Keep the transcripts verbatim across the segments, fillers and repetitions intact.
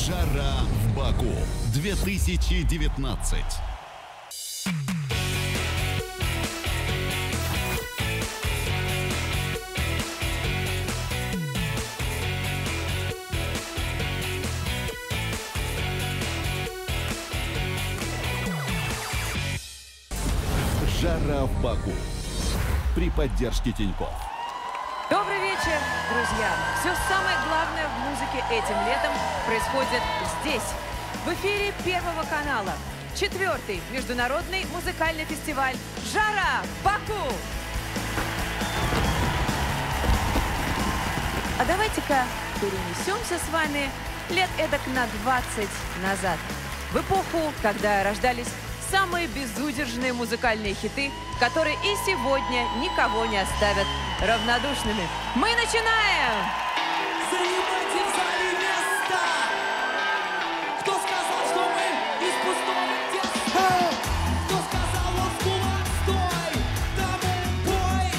Жара в Баку две тысячи девятнадцать. Жара в Баку при поддержке Тинькофф. Добрый вечер, друзья! Все самое главное в музыке этим летом происходит здесь, в эфире Первого канала. Четвертый международный музыкальный фестиваль «Жара в Баку». А давайте-ка перенесемся с вами лет эдак на двадцать назад, в эпоху, когда рождались самые безудержные музыкальные хиты, которые и сегодня никого не оставят равнодушными. Мы начинаем! Занимайте в зале место! Кто сказал, что мы из пустого теста? Кто сказал, вот кулак, стой! Тому бой!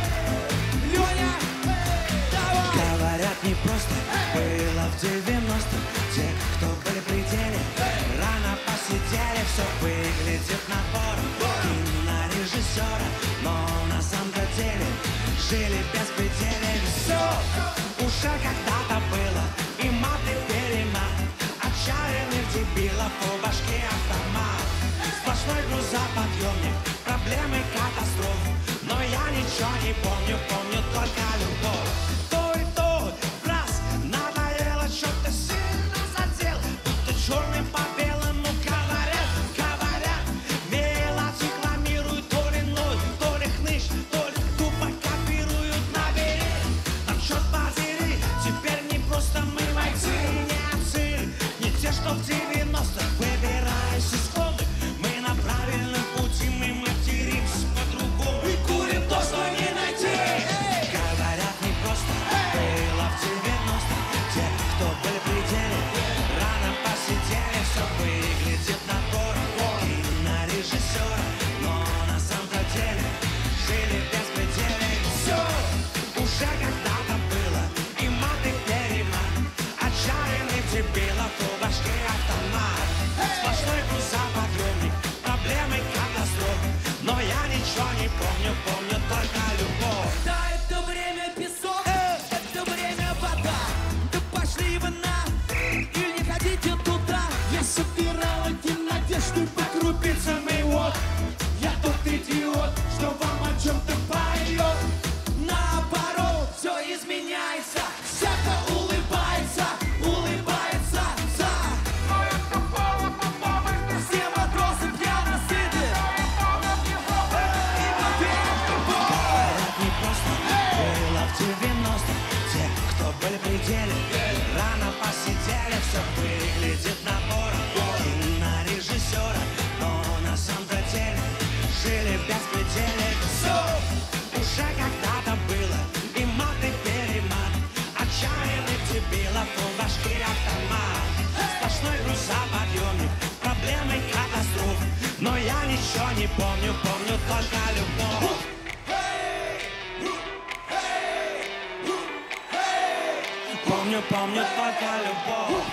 Леня, давай! Говорят, не просто было в девяностых. Те, кто были в пределе, рано посидели. Все выглядит напором кинорежиссера, но на самом-то деле жили без пределе. Все уже когда-то было, и маты перемат, отчаянных дебилов у башки автомат. Сплошной грузоподъемник, проблемы, катастрофы, но я ничего не помню, помню только любовь. То и то, раз, надоело, что-то сильно задел, будто черным по белому говорят, говорят, веяло декламируют, то ли ноль, то ли хныш, то ли тупо копируют на берег. Там черт подери, теперь не просто мы войти, не отцы, не те, что в девяностых, выбираясь из комнаты, мы на правильном пути, мы материмся по-другому и курим то, что не найти. Говорят, не просто было в девяностых. Те, кто были в пределе, рано посидели. Все выглядит напором кинорежиссера, но на самом-то деле жили без пределе. Все уже когда-то было, и маты перемат, отчаянных дебилов у башки автомат. Сплошной грузоподъемник, проблемы, катастрофы, но я ничего не помню, помню только любовь. Да, это время песок, это время вода. Да пошли вы на, или не ходите туда. Я собирал эти надежды по крупицам, и вот я тот идиот, что вам о чем-то поет. Наоборот, все изменяется, всяко улыбается, улыбается за. Все вопросы пьяно сыты. И мы верим в любовь. Говорят, не просто было в девяностых. Те, кто были в пределе, рано посидели. Все выглядит напором кинорежиссера, но на самом-то деле жили без пределе. Все уже когда-то было, и маты перемат, отчаянных дебилов у башки автомат. Сплошной грузоподъемник, проблемы, катастрофы, но я ничего не помню, помню только любовь. Помню, помню только любовь.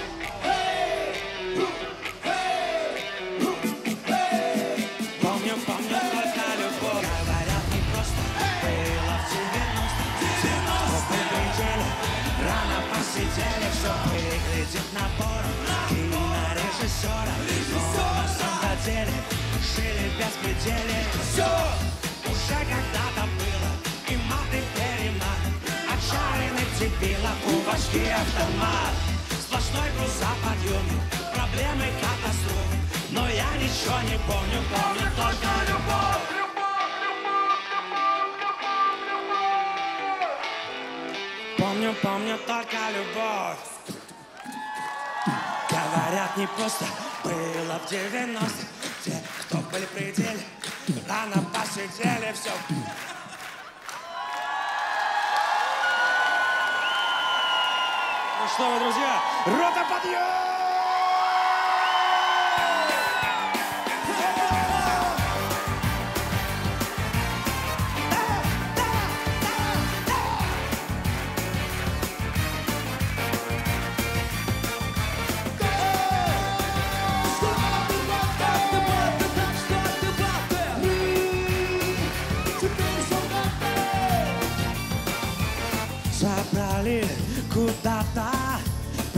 Помню, помню только любовь. Говорят, не просто было в девяностых. Те, кто были в пределе, рано посидели. Все выглядит напором кинорежиссера, но на самом деле жили без пределе. Все уже когда-то было, и маты перемат, отчаянных дебилов у башки автомат. Сплошной грузоподъемник, проблемы, катастрофы, но я ничего не помню, помню только любовь. Помню, помню только любовь. Говорят, не просто было в девяностых. Те, кто были в пределе, рано посидели. Все. Ну что вы, друзья, рота, подъем!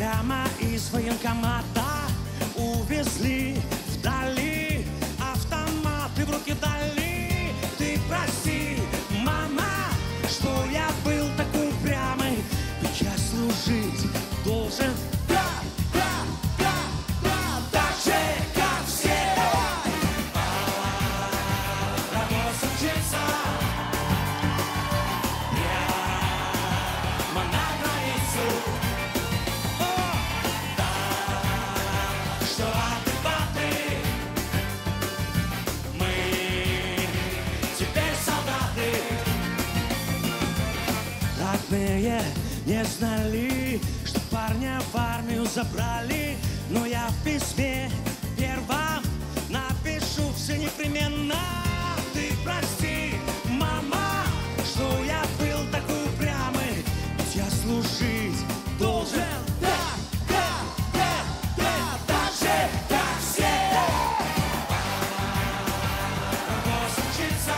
прямо из военкомата увезли вдали, автоматы в руки дали. Ты прости, мама, что я был такой упрямый, ведь я служить должен. Да, да, да, да, так же, как все. Работать учиться прямо на границу. О, да, что отбаты, мы теперь солдаты. Родные не знали, что парня в армию забрали, но я в письме первом напишу все непременно. Ты прости, мама, что я был такой упрямый, ведь я служить должен. Да, да, да, да, так же, как все. Работать учиться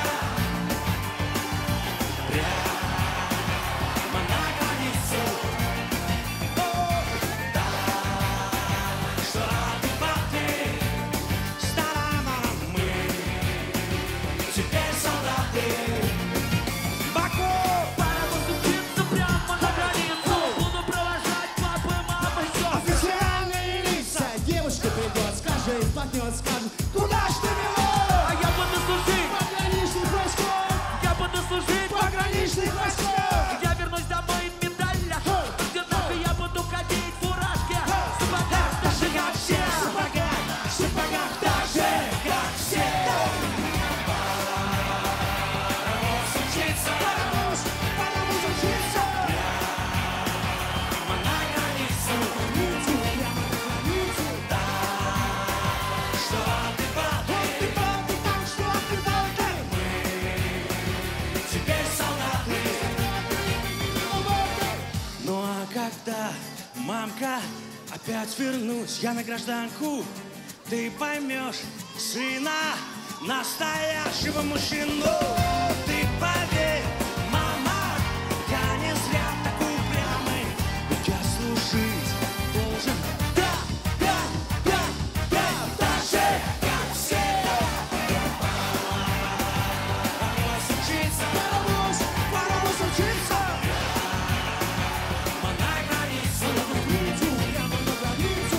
прямо на границу. О, да, что отбаты, старана мы теперь солдаты. Баку! Учиться прямо на границу. Буду провожать папы, мамы, сестры. Официальные лица, девушка придет, скажет, партнер скажет, куда ж ты меня? А я буду служить, Пограничных войсков, я буду служить. пограничных войсков. Я вернусь домой в медалях. Где нахуй я буду ходить в фуражке, в сапогах, так же как все. В сапогах, в сапогах, так же, как все. Учиться Паровоз, паровоз учиться. прямо на границу. Границу, прямо на границу. Что отбаты, Вот ты там, ты там, что ты там, ты? теперь солдаты. Ну а когда, мамка, опять вернусь я на гражданку, ты поймешь сына, настоящего мужчину. Ты поверь, мама, я не зря такой упрямый, ведь я служить должен. Да, да, да, да, так же, как все. Паровоз учиться, Паровоз, паровоз учиться. прямо на границу. Границу, прямо на границу.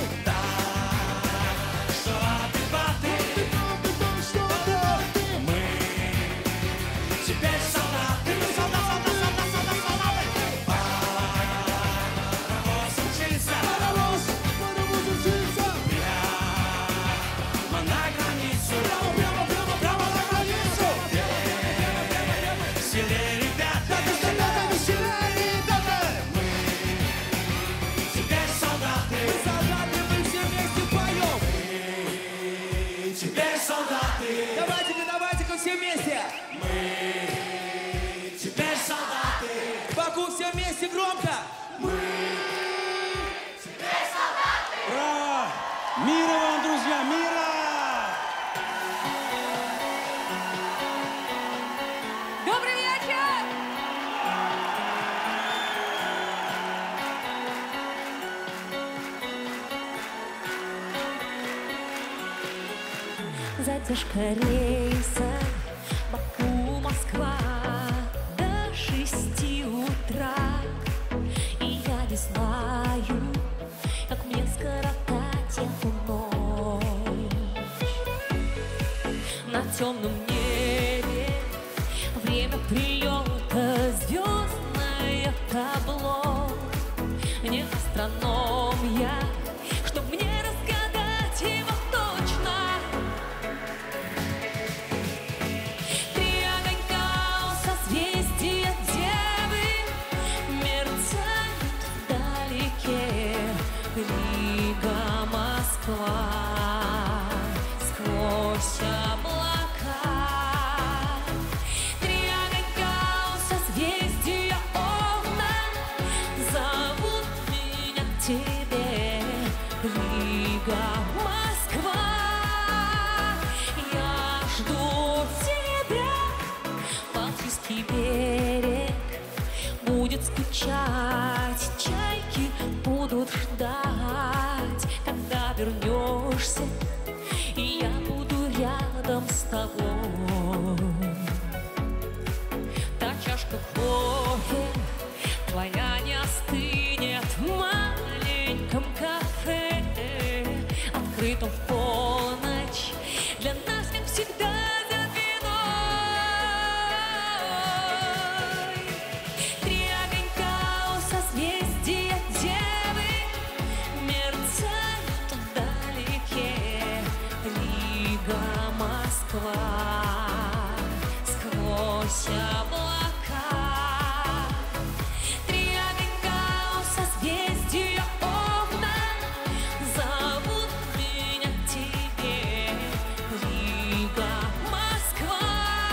Что отбаты, Ты там, ты там, что там, ты? мы теперь солдаты. Солдат, солдат, солдат, солдат, солдаты. Паровоз учиться Паровоз, паровоз учиться. прямо на границу. Прямо, прямо, прямо, прямо на границу. Веселее, ребята, Ребята, веселее, ребята. теперь солдаты. Солдаты, мы все вместе поем. Теперь солдаты. Давайте-ка, давайте-ка все вместе. Теперь солдаты. Баку, все вместе громко. Браво! Мира вам, друзья, мира! Добрый вечер! Задержка рейса Баку-Москва до шести утра. И я не знаю, как мне скоротать эту ночь. На темном небе время прилета звездное табло. Не астроном я, чтоб мне разгадать его точно. Три огонька у созвездия Девы мерцают вдалеке. Рига, Москва, сквозь облака. Три огонька у созвездия Овна зовут меня к тебе. Рига, Москва, я жду тебя. Балтийский берег будет скучать, чайки будут ждать. вернешься, и я буду рядом с тобой. Та чашка кофе твоя не остынет в маленьком кафе, открытом в полночь, для нас, как всегда, за виной. Три огонька у созвездия Девы мерцают вдалеке. Рига, Москва, сквозь облака. Три огонька у созвездия Овна зовут меня к тебе. Рига, Москва,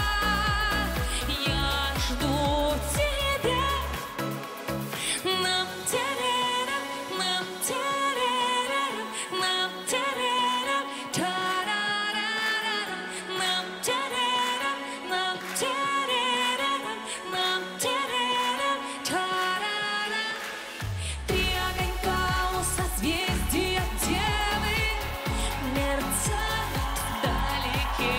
я жду тебя. Нам терерам, нам терерам, нам терерам, тарарарарам, нам терерам, нам терерам, нам терерам, тарарарам. Три огонька у созвездия Девы мерцают вдалеке.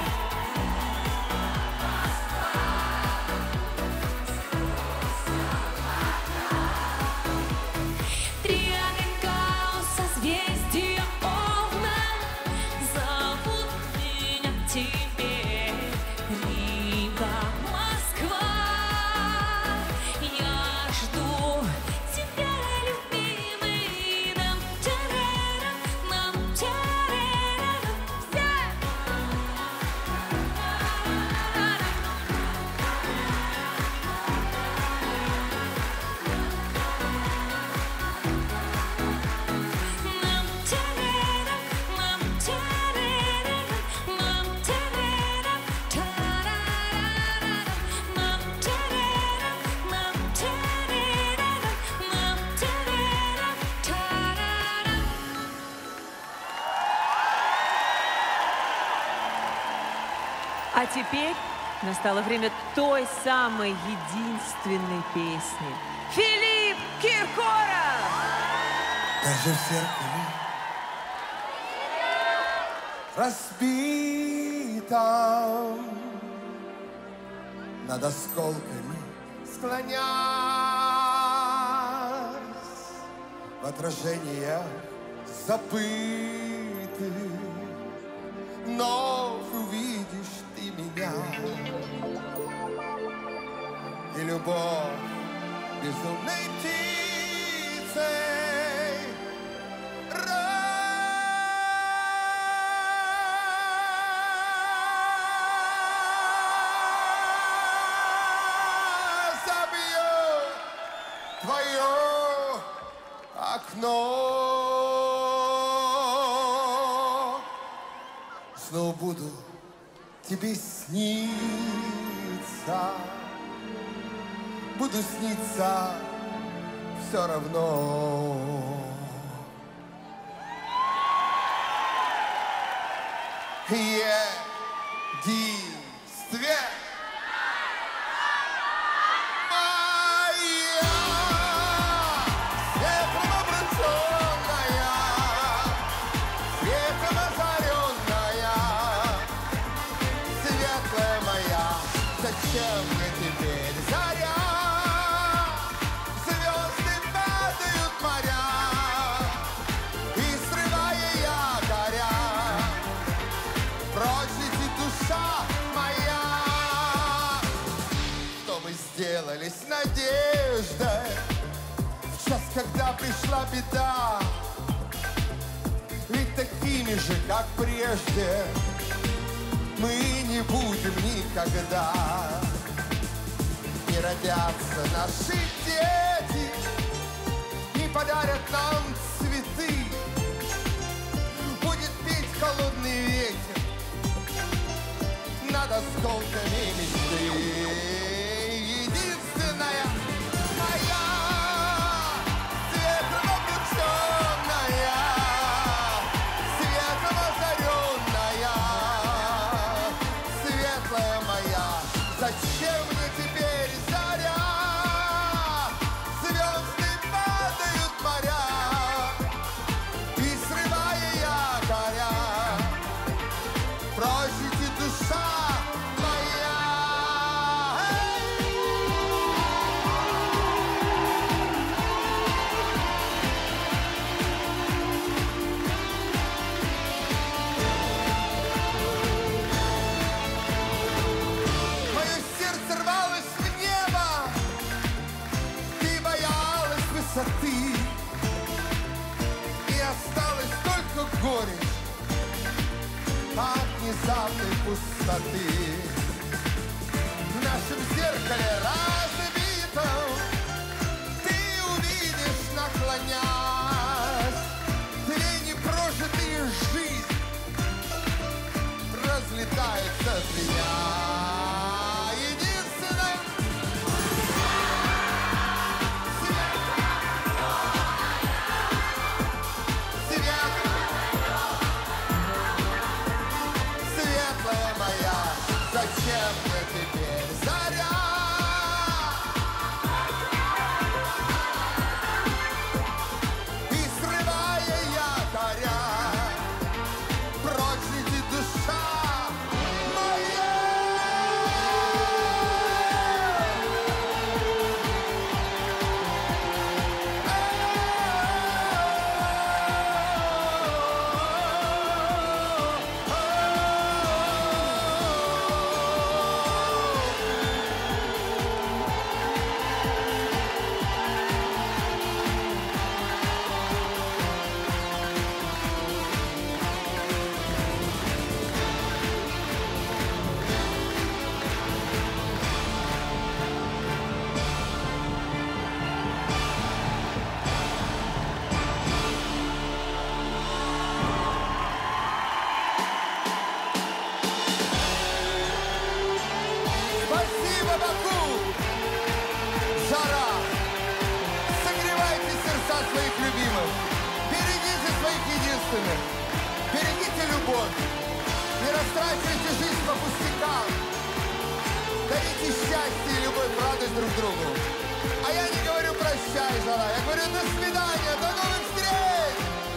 Три огонька у созвездия Овна зовут меня к тебе. Рига, Москва, я жду тебя, любимый. Нам терерам, нам терерам, все. Нам терерам, нам терерам, нам терерам, тарарарарам, нам терерам, нам терерам, нам терерам, тарарарам. А теперь настало время той самой единственной песни. Филипп Киркоров! Даже в зеркале разбитом над осколками склонясь в отражениях забытых, вновь увидишь ты меня, и любовь безумной птицей разобьет твое окно. Снова буду тебе сниться, буду сниться все равно. Единстве моя, светлым обрученная, светом озаренная, светлая моя, зачем мне теперь заря? Звезды падают моря, и срывая якоря, прочь летит душа моя. Что мы сделали с надеждой в час, когда пришла беда? Ведь такими же, как прежде, мы не будем никогда. Не родятся наши дети, не подарят нам цветы. Будет петь холодный ветер над осколками мечты. Единственная моя, светом обрученная, светом озаренная, светлая моя, зачем мне теперь заря? Звезды падают моря, горечь от внезапной пустоты. В нашем зеркале разбитом ты увидишь, наклонясь, две непрожитые жизни разлетаются от меня. Единственное светлая моя, зачем мне теперь заря? И срывая якоря, прочь летит душа моя. Спасибо, Баку! Жара! Согревайте сердца своих любимых! Берегите своих единственных! Берегите любовь! Не растрачивайте жизнь по пустякам! Дарите счастье и любовь, радость друг другу! А я не говорю прощай, жара! Я говорю до свидания! До новых встреч!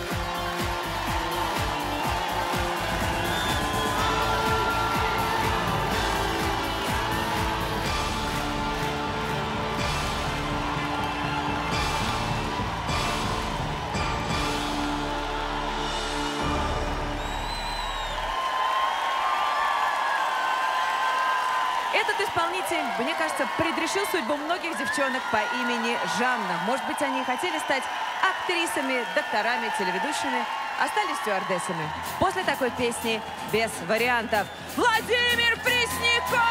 Этот исполнитель, мне кажется, предрешил судьбу многих девчонок по имени Жанна. Может быть, они хотели стать актрисами, докторами, телеведущими, а стали стюардессами. После такой песни без вариантов Владимир Пресняков!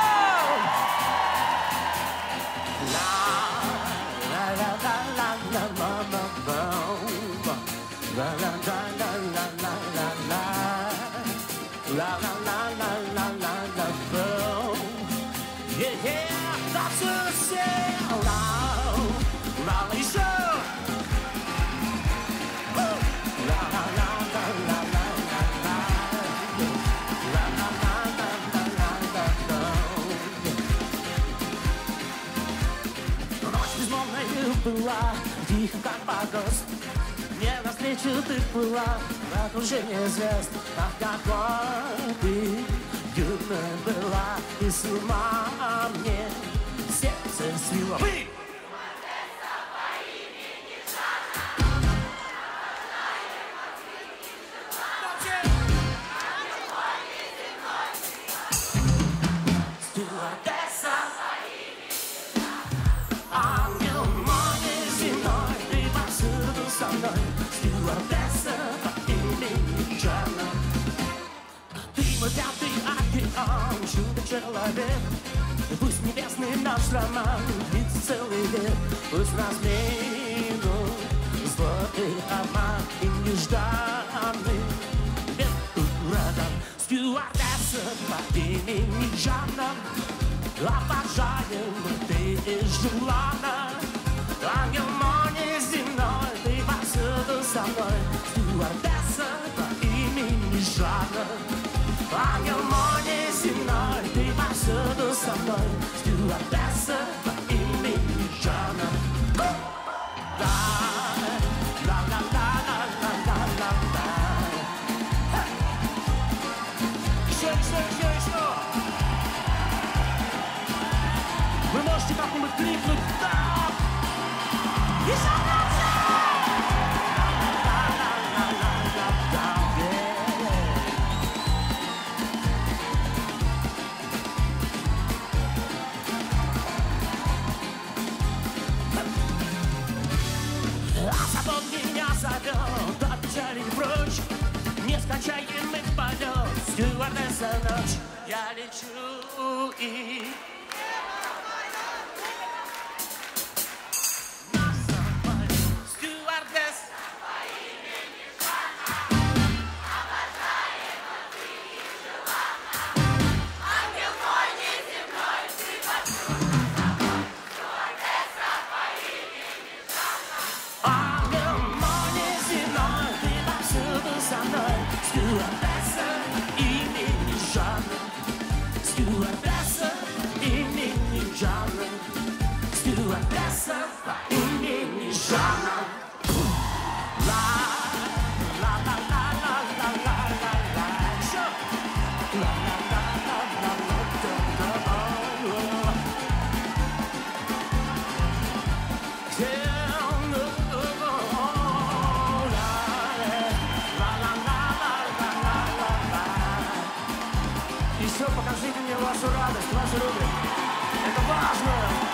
Была тихо, как погост. Мне навстречу ты была в окружении звезд. Ах, какой ты юной была, и с ума мне сердце свело. Вы! Пятый океан, чудо-человек. Пусть небесный наш роман длится целый век. Пусть нас минут зло и обман, и нежданный ураган. Стюардесса по имени Жанна, обожаем ты и желанна. Ангел мой неземной, ты повсюду со мной. Стюардесса по имени Жанна. Ангел мой неземной, ты повсюду со мной. Стюардесса по имени Жанна. Еще, еще, еще, еще. Вы можете как-нибудь крикнуть «Да!» Еще раз! скачаем мы в полет. Стюардесса ночь, я лечу и... На самолет, стюардесса. Стюардесса имени Жанна, стюардесса имени Жанна, стюардесса имени Жанна. Ла ла ла ла ла ла ла ла ла. Ла ла ла ла ла ла ла. Еще покажите мне вашу радость, ваши руки. Это важно.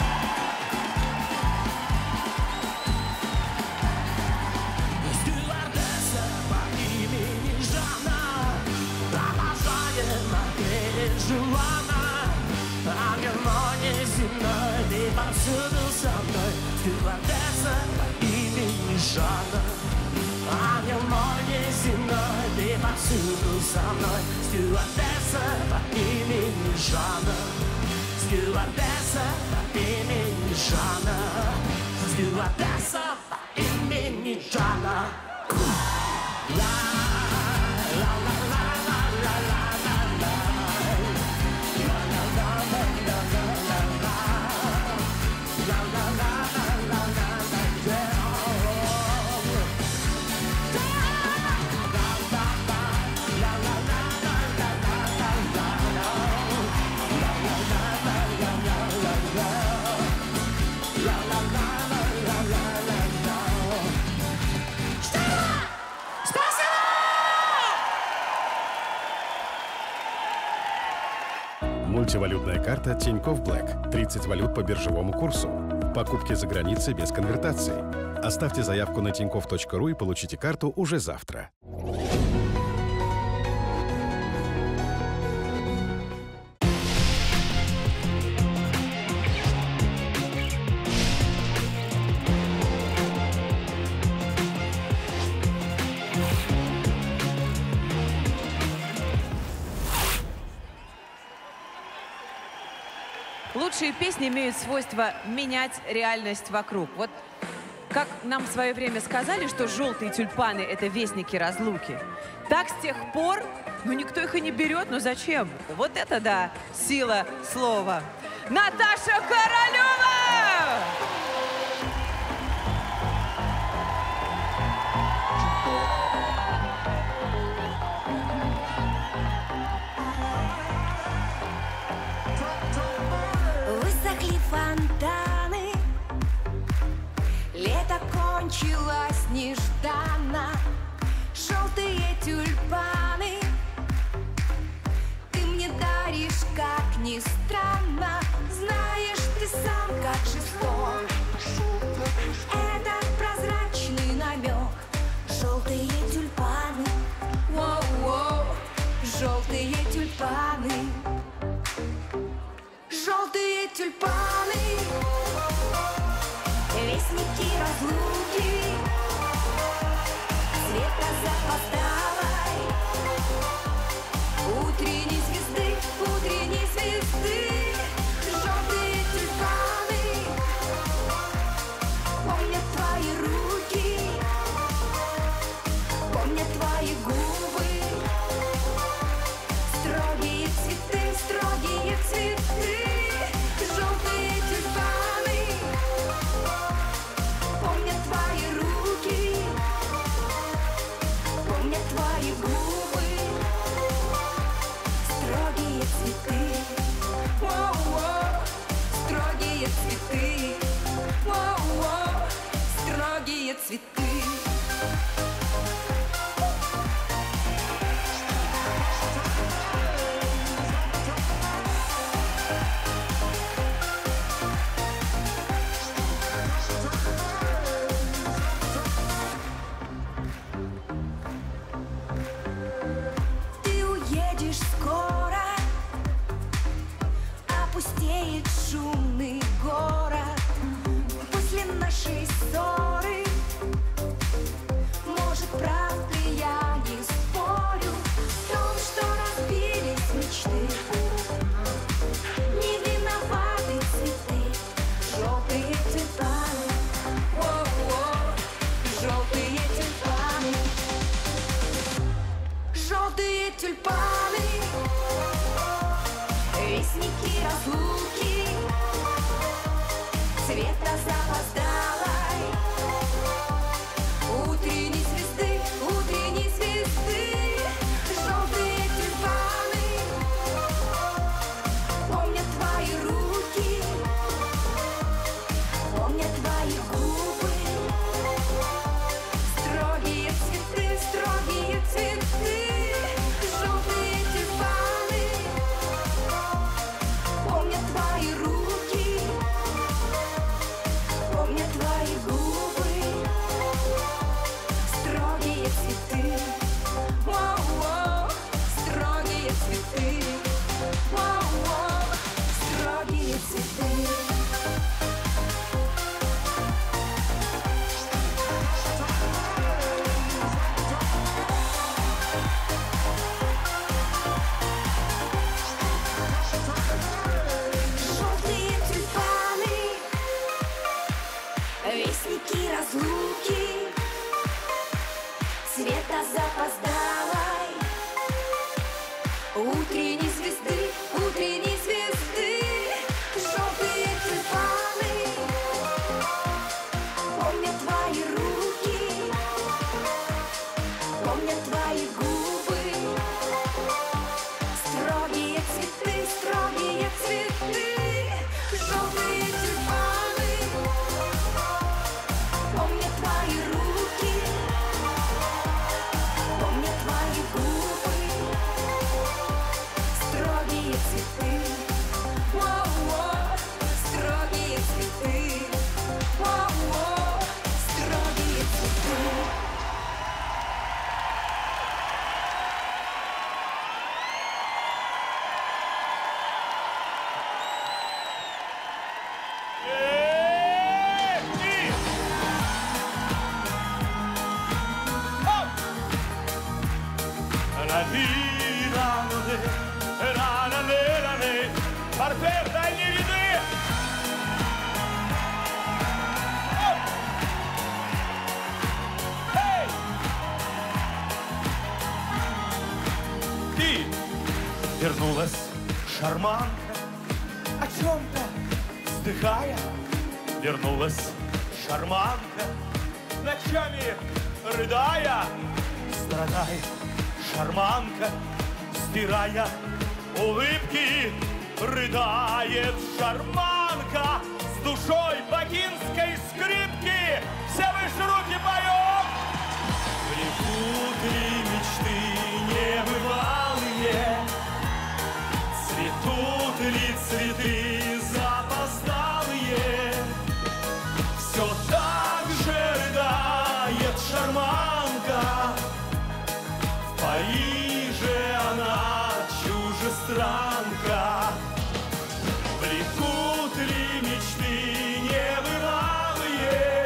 Стюардесса по имени Жанна, провожаем отель Жуана. Ангел мой неземной, ты повсюду со мной. Стюардесса по имени Жанна. Ангел мой неземной, ты повсюду со мной. Стюардесса по имени Жанна, стюардесса по имени Жанна, стюардесса по имени Жанна. Ла ла ла ла ла ла ла ла ла. Ла ла ла ла ла ла ла ла. Ла ла ла ла ла ла ла. Мультивалютная карта Тинькофф Блэк. тридцать валют по биржевому курсу. Покупки за границей без конвертации. Оставьте заявку на тинькофф точка ру и получите карту уже завтра. Лучшие песни имеют свойство менять реальность вокруг. Вот как нам в свое время сказали, что желтые тюльпаны — это вестники разлуки, так с тех пор, ну, никто их и не берет, ну зачем? Вот это, да, сила слова. Наташа Королева! Высохли фонтаны, лето кончилось нежданно. Желтые тюльпаны ты мне даришь, как ни странно. Знаешь ты сам, как жесток этот прозрачный намек. Желтые тюльпаны, воу-воу, желтые тюльпаны. Желтые тюльпаны, вестники разлуки, света запоздалой, утренней звезды, утренней звезды. Желтые тюльпаны помнят твои руки, помнят твои губы. Строгие цветы, строгие цветы. Желтые тюльпаны помнят твои руки, помнят твои губы. Строгие цветы, воу-воу, строгие цветы, воу-воу, строгие цветы. Вестники разлуки, цвета запоздалой утренней звезды, утренней звезды. Желтые тюльпаны помнят твои руки, помнят твои губы. Строгие цветы, строгие цветы. Желтые тюльпаны помнят твои руки, помнят твои губы. Строгие цветы, воу-воу, строгие цветы, воу-воу, строгие цветы. Желтые тюльпаны, вестники разлуки, цвета запоздалой утренней звезды, утренней звезды. Желтые тюльпаны помнят твои руки, помнят твои губы. Строгие цветы, строгие цветы. Желтые тюльпаны помнят твои руки, помнят твои губы. Строгие цветы, воу-воу, строгие цветы, воу-воу, строгие цветы. Партнер, дальние ряды! Эй! Ты вернулась, шарманка, о чем-то вздыхая. Вернулась, шарманка, ночами рыдая. Страдает шарманка, стирая улыбки. Рыдает шарманка с душой бакинской скрипки. Все выше руки поем! Плетут ли мечты небывалые? Цветут ли цветы запоздалые? Все так же рыдает шарманка. В Париже она чужестранка. Плетут ли мечты небывалые?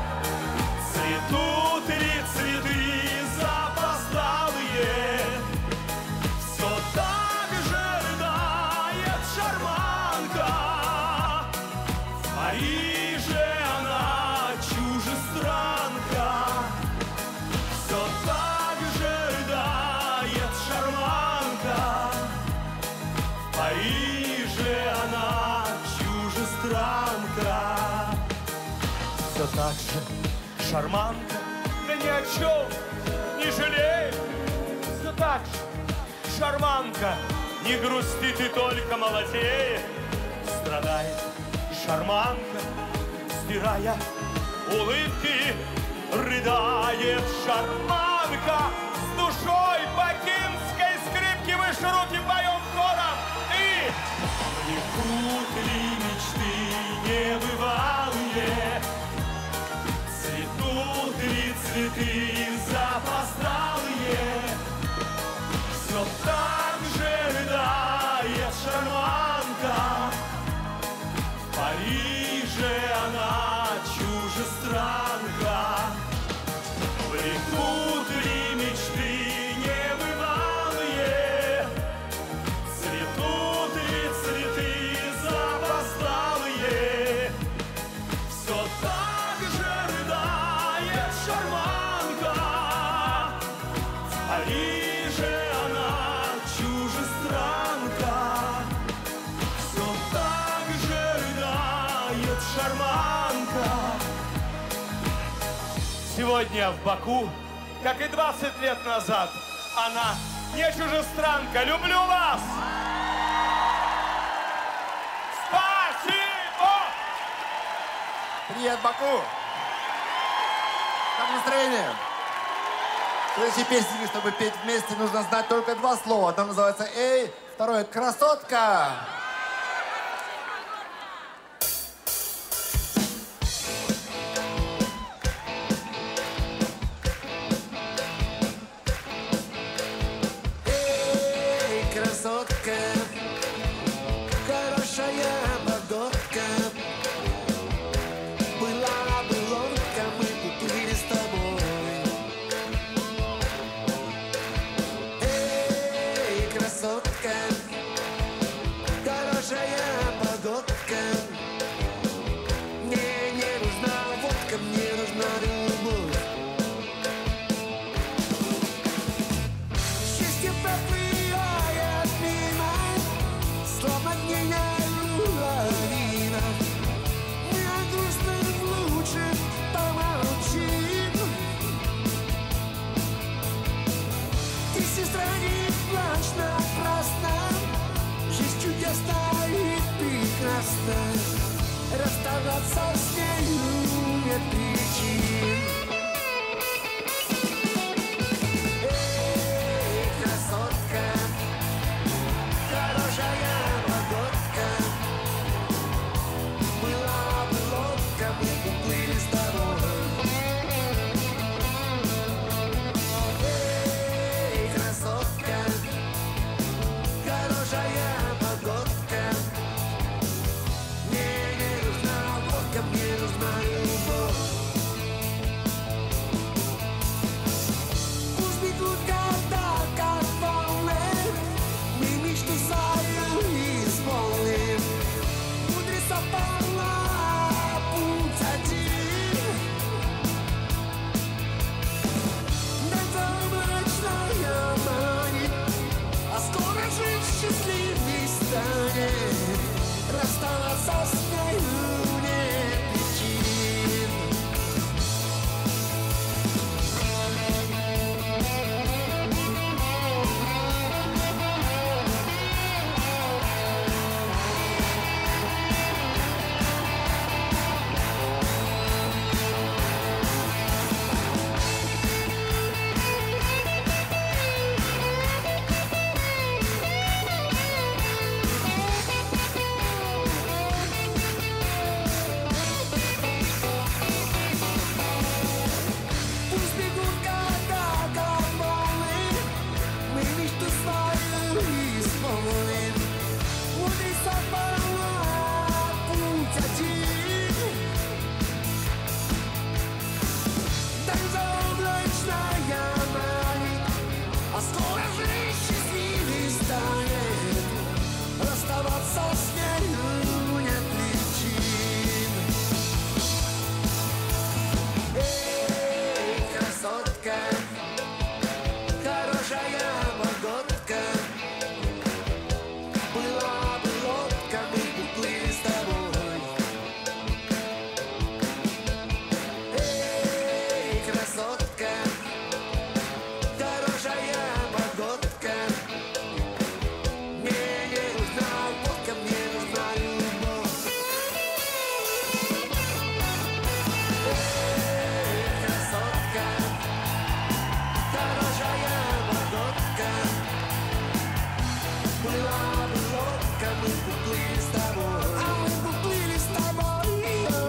Цветут ли цветы запоздалые? Все так же рыдает шарманка. В Париже она чужестранка. Все так же рыдает шарманка. В Париже она чужестранка. Все так же шарманка, да ни о чем не жалеет. Все так же шарманка, не грусти, ты только молодеет. Страдает шарманка, стирая улыбки. Рыдает шарманка с душой бакинской скрипки. Выше руки поем хором. И плетут ли мечты небывалые? Цветут ли цветы запоздалые? Все так же рыдает шарманка. В Париже она чужестранка. Плетут ли мечты небывалые? Сегодня в Баку, как и двадцать лет назад, она не чужестранка. Люблю вас! Спасибо! Привет, Баку! Как настроение? В следующей песне, чтобы петь вместе, нужно знать только два слова. Одно называется «Эй», второе «Красотка». Эй, красотка, хорошая погодка. Была бы лодка, мы бы плыли с тобой. Эй, красотка, хорошая погодка. Мне не нужна водка, мне нужна любовь. Счастье проплывает мимо, словно дневная лавина. Мы о грустном лучше помолчим. Ты, сестра, не плачь напрасно. Жизнь чудесна и прекрасна. Расставаться с нею нет причин. Эй, красотка, хорошая погодка. Была бы лодка, мы бы плыли с тобой. Эй, красотка, хорошая погодка. Мне не нужна водка, мне нужна любовь. Пусть бегут года, как волны, мы мечту свою исполним. Мудреца полна, путь один. Безоблачная манит, а скоро жить счастливей станет. Расставаться с нею нет причин. Пусть бегут года, как волны, мы мечту свою исполним. Мудреца полна, путь один. Безоблачная манит, а скоро жизнь счастливей станет. Расставаться с нею нет причин. Эй, красотка, хорошая погодка. Была бы лодка, мы бы плыли с тобой. Эй, красотка, хорошая погодка. Мне не нужна водка, мне нужна любовь. Эй, красотка, хорошая погодка. Была бы лодка, мы бы плыли с тобой. А мы бы плыли с тобой.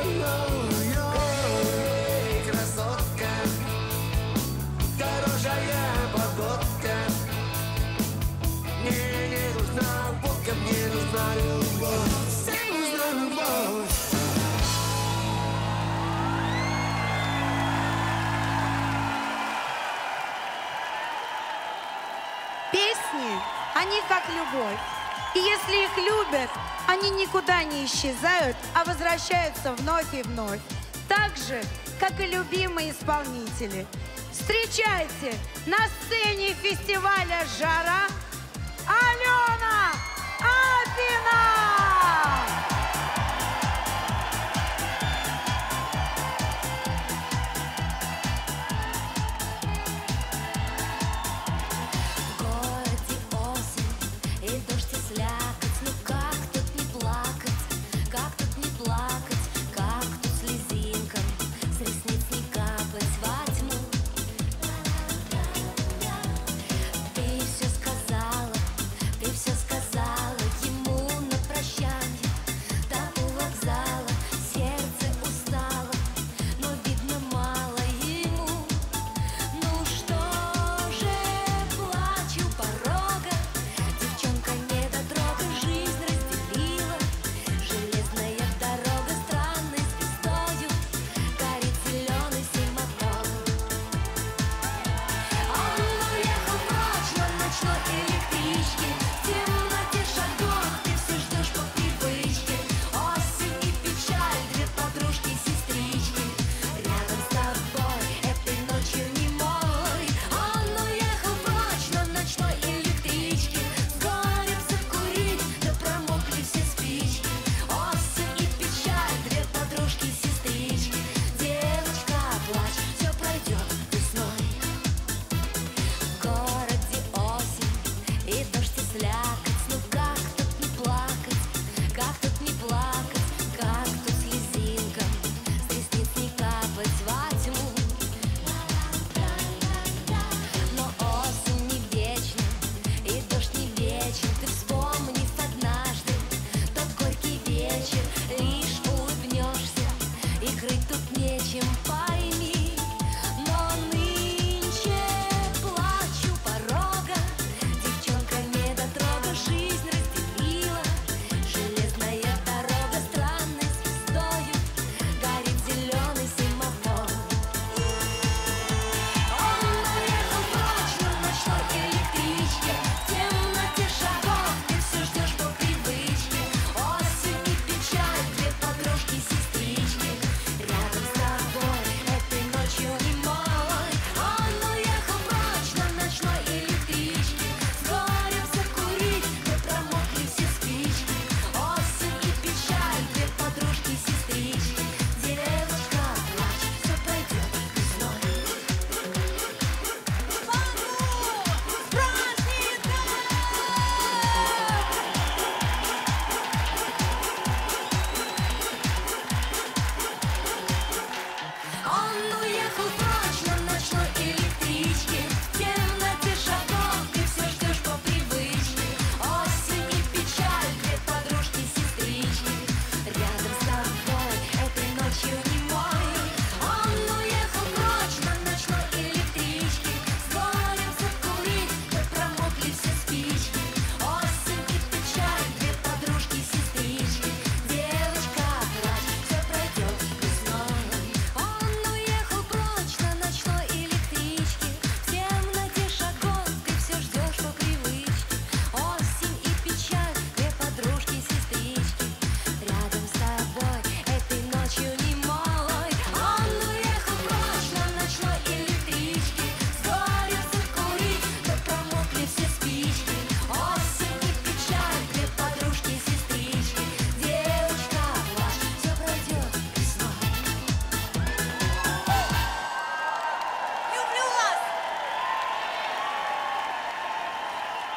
Эй, красотка, хорошая погодка. Мне не нужна водка, мне нужна любовь. Всем нужна любовь. Песни, они как любовь. И если их любят, они никуда не исчезают, а возвращаются вновь и вновь. Так же, как и любимые исполнители. Встречайте на сцене фестиваля «Жара» Алена Апина!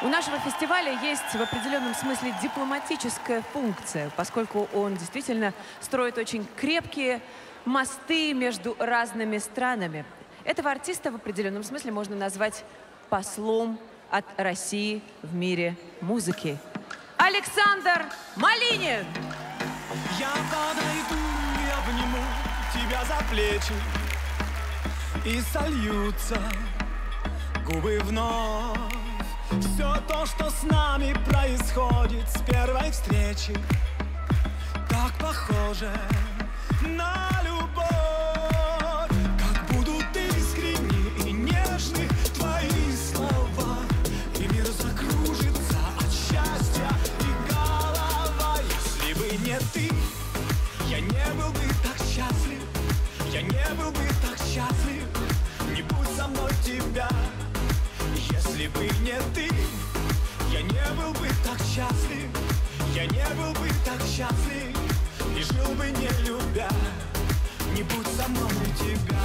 У нашего фестиваля есть в определенном смысле дипломатическая функция, поскольку он действительно строит очень крепкие мосты между разными странами. Этого артиста в определенном смысле можно назвать послом от России в мире музыки. Александр Малинин! Я подойду и обниму тебя за плечи, и сольются губы вновь. Все то, что с нами происходит с первой встречи, так похоже на любовь. Как будут искренни и нежны твои слова, и мир закружится от счастья и голова. Если бы не ты, я не был бы так счастлив, я не был бы так счастлив, не будь со мной тебя. Если бы не ты, я не был бы так счастлив, я не был бы так счастлив, и жил бы не любя, не будь со мной тебя.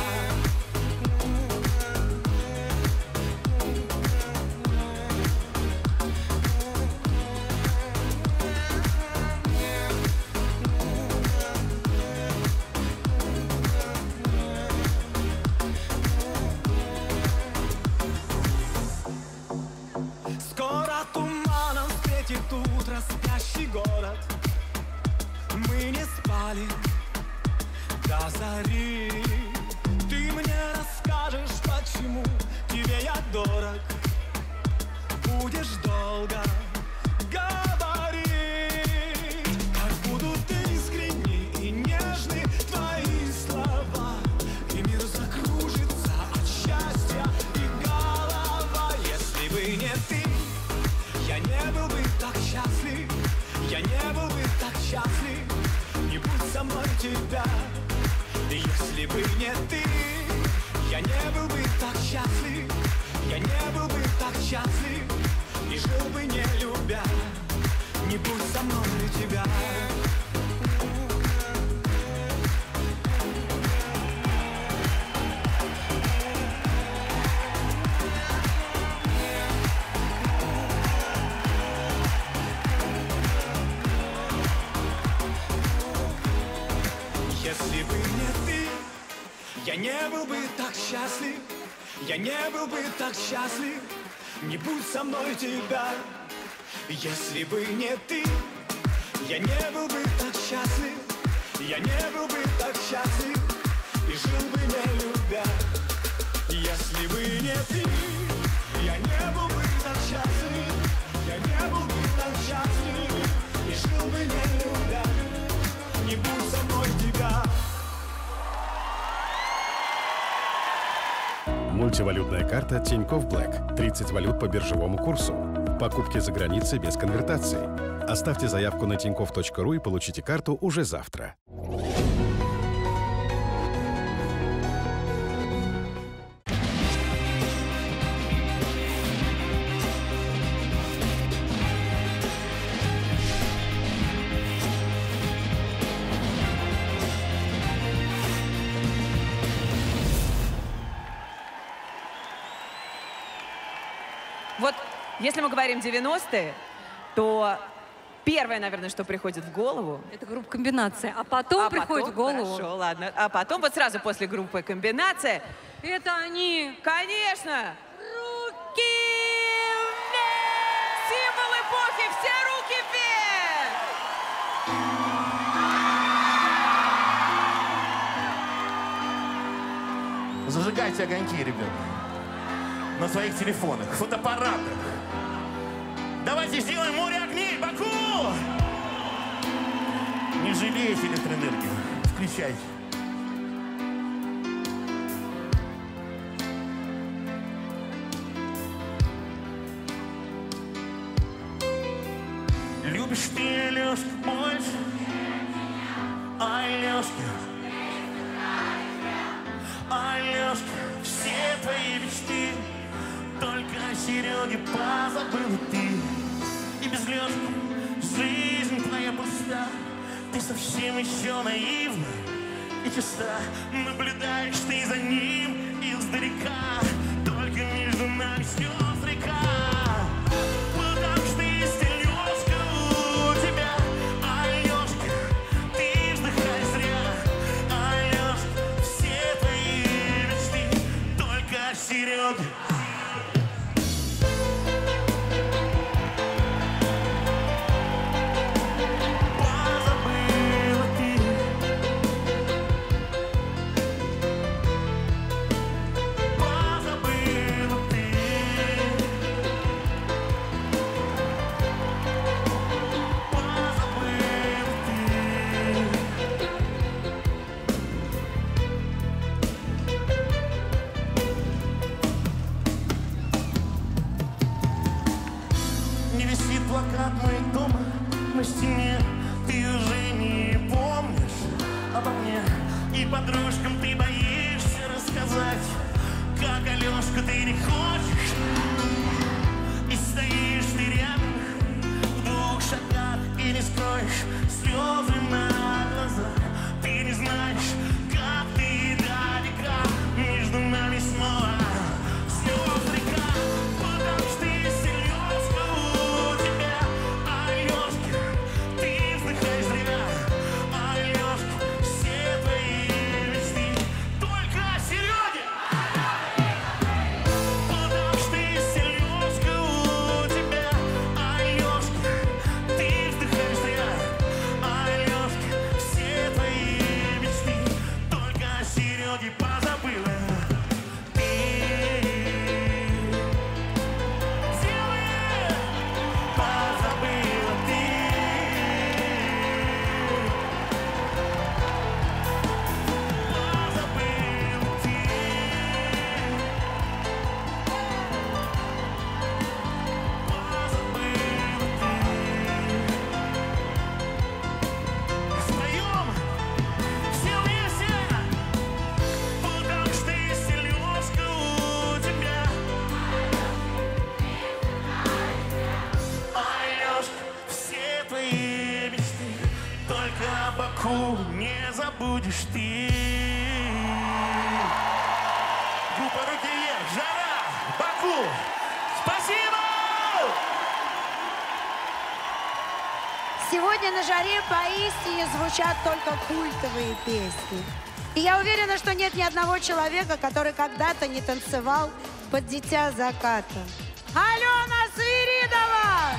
Утро, спящий город, мы не спали до зари. Ты мне расскажешь, почему тебе я дорог, будешь долго говорить. Как будут искренни и нежны твои слова, и мир закружится от счастья и голова. Если бы не ты, я не был бы так счастлив, я не был бы так счастлив, не будь со мной тебя. Если бы не ты, я не был бы так счастлив, я не был бы так счастлив, и жил бы не любя, не будь со мной тебя. Если бы не ты, я не был бы так счастлив, я не был бы так счастлив, не будь со мной тебя. Если бы не ты, я не был бы так счастлив, я не был бы так счастлив, и жил бы не любя. Если бы не ты, я не был бы так счастлив, я не был бы так счастлив, и жил бы не любя, не будь со мной тебя. Мультивалютная карта Тинькофф Блэк. тридцать валют по биржевому курсу. Покупки за границей без конвертации. Оставьте заявку на тинькофф точка ру и получите карту уже завтра. Вот если мы говорим девяностые, то первое, наверное, что приходит в голову... Это группа «Комбинация». А потом а приходит потом, в голову... Хорошо, ладно. А потом, вот сразу после группы «Комбинация». Это они... Конечно! Руки вверх! Символ эпохи! Все руки вверх! Зажигайте огоньки, ребят. На своих телефонах, фотоаппаратах. Давайте сделаем море огней, Баку! Не жалейте электроэнергию. Включайте. Любишь ты Лёшку больше? Ай, Лёшка. Ай, Лёшка, все твои мечты только о Сереге позабыла ты. И без Лёшки жизнь твоя пуста. Ты совсем еще наивна и чиста. Наблюдаешь ты за ним издалека. Только между нами слез река. плакат мой дома на стене. Ты уже не помнишь обо мне, и подружкам ты боишься рассказать, как Алёшку ты не хочешь. И стоишь ты рядом в двух шагах и не скроешь слезы на глазах. Ты не знаешь, как ты далека, между нами снова слез река. Потому что если Алёшка у тебя, Алёшка, ты вздыхаешь зря. Алёшка, все твои мечты только о Серёге. Потому что если Алёшка у тебя, Алёшка, ты вздыхаешь зря. Алёшка, все твои мечты только о Серёге позабыла. Не забудешь ты. Группа «Руки вверх», Жара, Баку. Спасибо! Сегодня на жаре поистине звучат только культовые песни. И я уверена, что нет ни одного человека, который когда-то не танцевал под «Дитя заката». Алена Свиридова!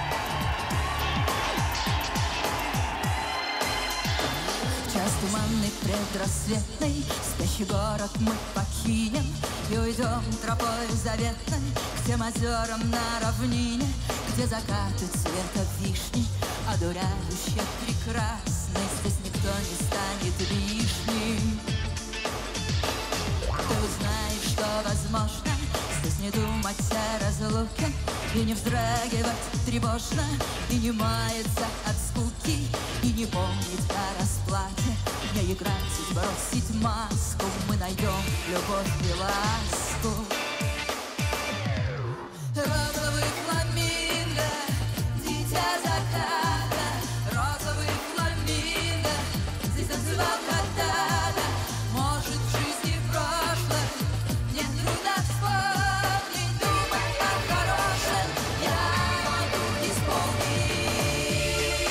Час туманный предрассветный, спящий город мы покинем и уйдем тропой заветной к тем озерам на равнине, где закаты цвета вишни, одуряюще прекрасны. Здесь никто не станет лишним. Ты узнаешь, что возможно здесь не думать о разлуке и не вздрагивать тревожно, и не маяться от скуки, и не помнить о расплате, не играть и бросить маску. Мы найдем любовь и ласку. Розовый фламинго, дитя заката, розовый фламинго, здесь танцевал когда-то. Может, в жизни прошлой мне трудно вспомнить, думать о хорошем я могу исполнить.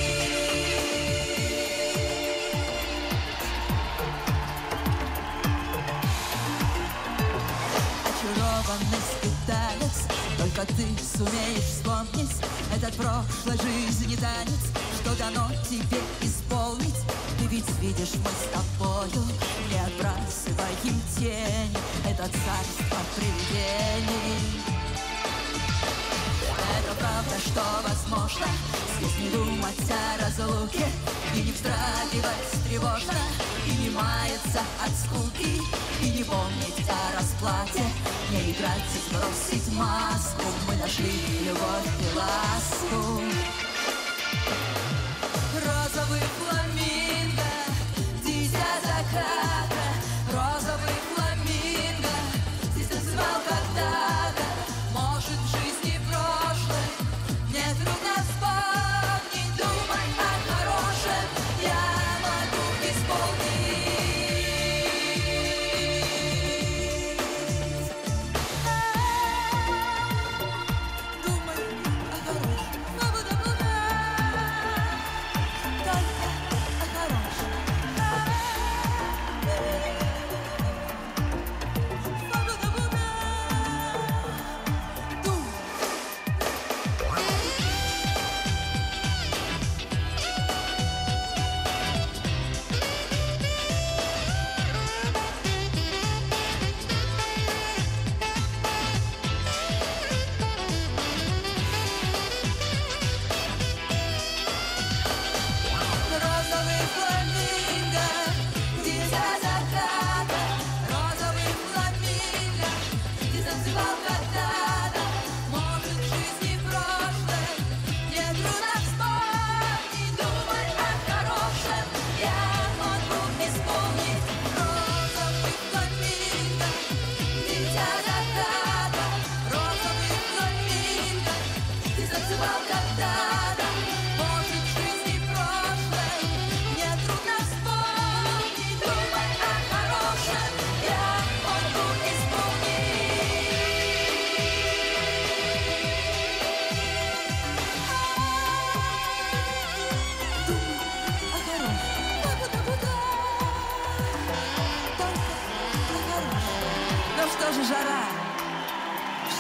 Очарованный скиталец, только ты сумеешь вспомнить этот прошлой жизни танец, что дано тебе исполнить. Ты ведь видишь, мы с тобою не отбрасываем тень, это царство привидений. Это правда, что возможно здесь не думать о разлуке и не вздрагивать тревожно, и не маяться от скуки, и не помнить о расплате, не играть и сбросить маску. Мы нашли любовь и ласку. Розовый фламинго, дитя заката, розовый фламинго, здесь танцевал когда-то. Может, в жизни прошлой мне трудно вспомнить, думать о хорошем я могу исполнить. Думать о хорошем, свобода-блуда, только о хорошем. Свобода-блуда. Розовый фламинго, дитя заката, розовый фламинго, здесь танцевал когда-то. Может, в жизни прошлой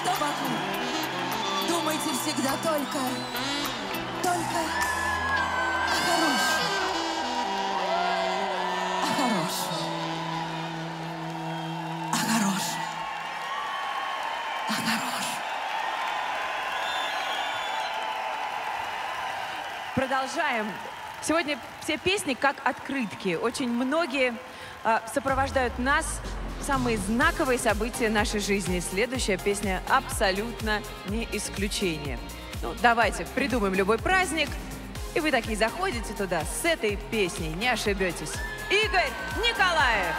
что вокруг. Думайте всегда только, только о хорошем. О хорошем. О хорошем. О хорошем. Продолжаем. Сегодня все песни как открытки. Очень многие э, сопровождают нас в самые знаковые события нашей жизни. Следующая песня абсолютно не исключение. Ну, давайте придумаем любой праздник, и вы такие заходите туда с этой песней, не ошибетесь. Игорь Николаев.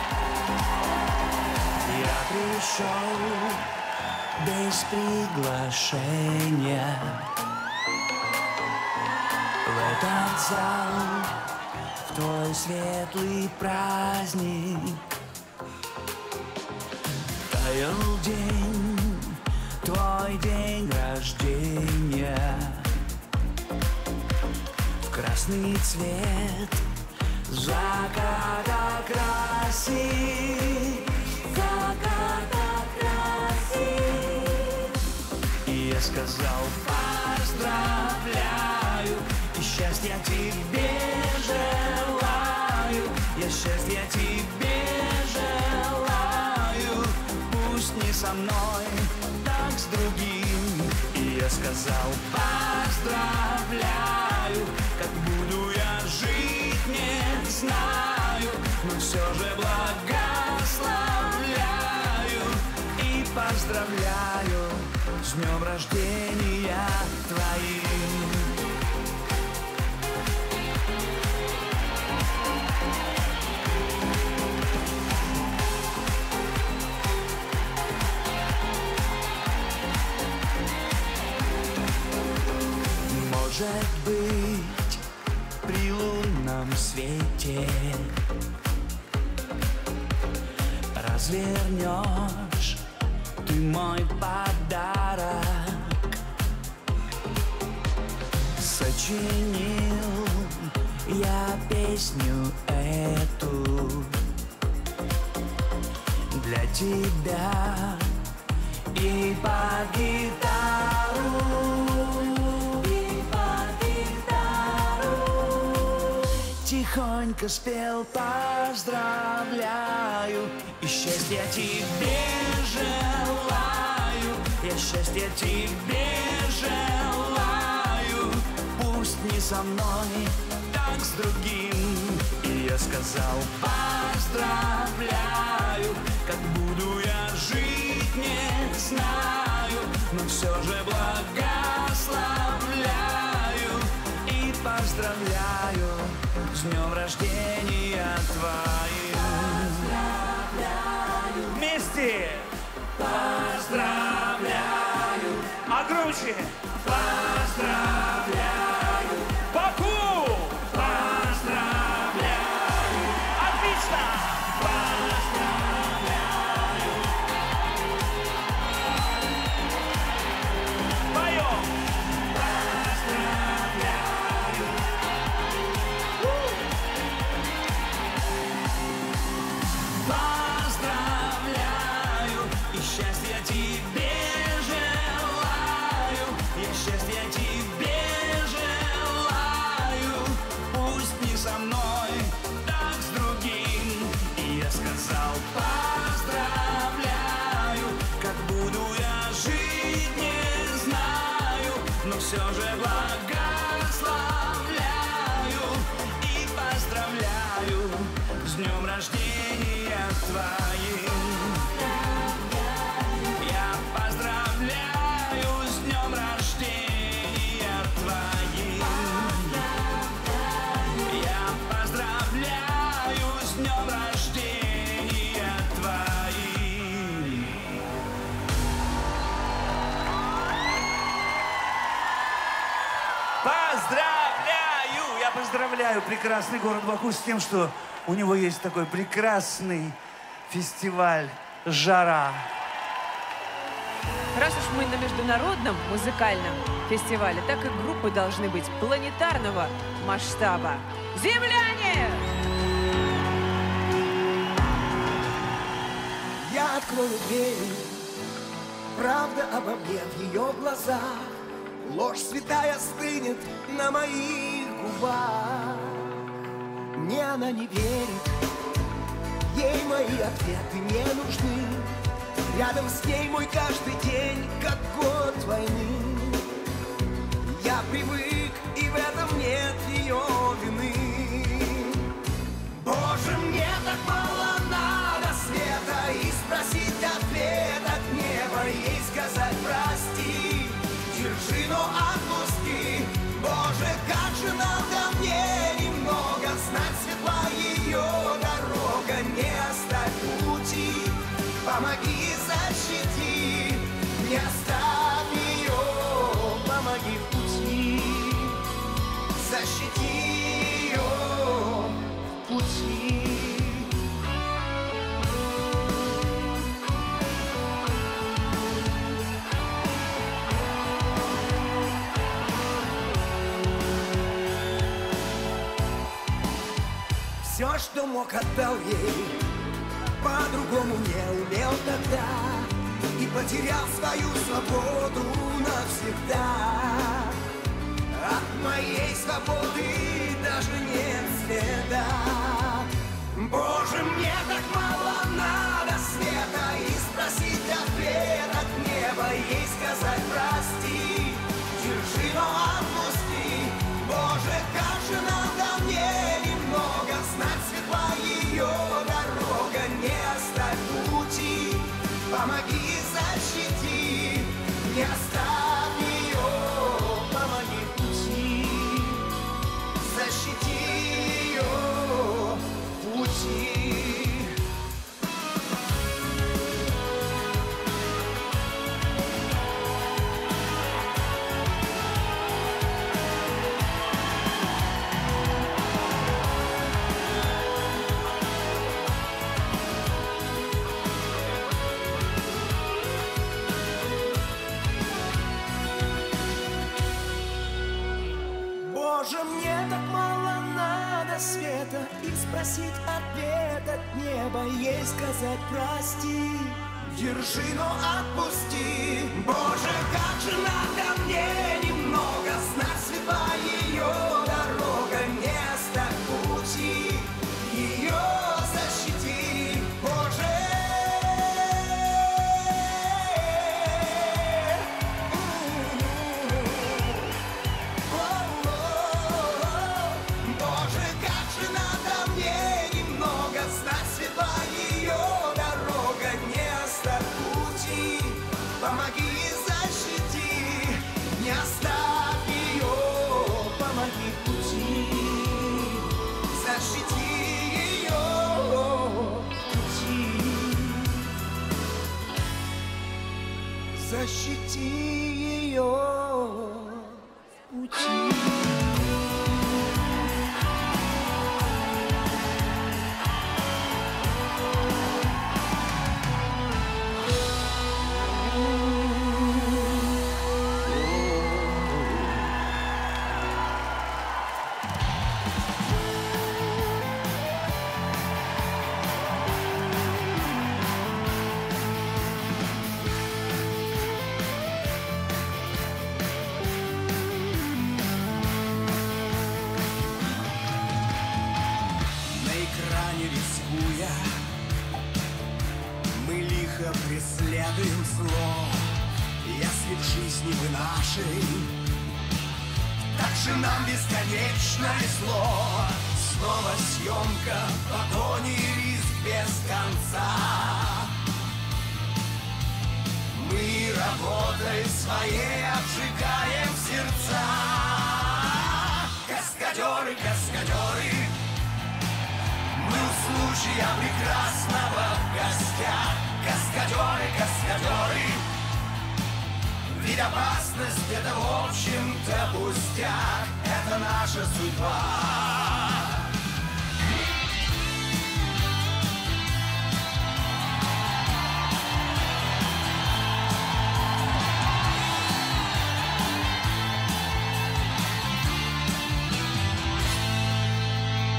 Я пришел без приглашения в этот зал, в твой светлый праздник. Таял день, твой день рождения. В красный цвет заката красит, заката красит. И я сказал поздравляю, и счастья тебе желаю, я счастья тебе желаю. Пусть не со мной, так с другим. И я сказал поздравляю, как буду я жить, не знаю, но все же благословляю и поздравляю с днем рождения твоим. Может быть, при лунном свете развернешь ты мой подарок. Сочинил я песню эту для тебя и под гитару. Тихонько спел поздравляю, и счастья тебе желаю, я счастья тебе желаю. Пусть не со мной, так с другим. И я сказал поздравляю, как буду я жить, не знаю, но все же благословляю и поздравляю с днем рождения твоим. Поздравляю. Вместе. Поздравляю. А громче. Поздравляю. Баку. Поздравляю. Отлично. Поздравляю. Поем. Поздравляю, и счастья тебе желаю, я счастья тебе желаю. Пусть не со мной, так с другим. И я сказал поздравляю, как буду я жить, не знаю, но все же благословляю и поздравляю с днем рождения твоим. Я поздравляю с днем рождения твоим. Я поздравляю с днем рождения твоим. Поздравляю! Я поздравляю прекрасный город Баку с тем, что у него есть такой прекрасный фестиваль «Жара». Раз уж мы на международном музыкальном фестивале, так и группы должны быть планетарного масштаба. Земляне! Я открою двери правда обо мне в ее глазах. Ложь святая стынет на моих губах. Мне она не верит, ей мои ответы не нужны. Рядом с ней мой каждый день, как год войны. Я привык, и в этом нет ее вины. Боже, мне так мало надо света, и спросить ответ от неба, ей сказать прости. Держи, но отпусти. Боже, как же надо мне немного знать, светла ее дорога, не оставь пути. Помоги, защити, не оставь ее, помоги в пути. Защити ее в пути. Все, что мог, отдал ей, по-другому не умел тогда, и потерял свою свободу навсегда. От моей свободы даже нет следа. Боже, мне так мало надо света, и спросить ответ от неба, ей сказать прости. Держи, но отпусти. Боже, как же надо мне немного знать, светла ее дорога, не оставь пути. Помоги, защити, не оставь ее, помоги в пути. Защити ее в пути. Боже, мне так мало надо света, и спросить ответ от неба, ей сказать прости. Держи, но отпусти. Боже, как же надо мне немного знать, светла ее дорога, не оставь пути. Ее защити, Боже. Помоги, защити, не оставь ее, помоги в пути. Защити ее в пути. Защити ее в пути. Преследуем зло, если в жизни вы нашей, так же нам бесконечно везло. Снова съемка, погони и риск без конца. Мы работой своей обжигаем сердца. Каскадеры, каскадеры, мы у случая прекрасного в гостях. Каскадеры, каскадеры, ведь опасность — это в общем-то пустяк. Это наша судьба.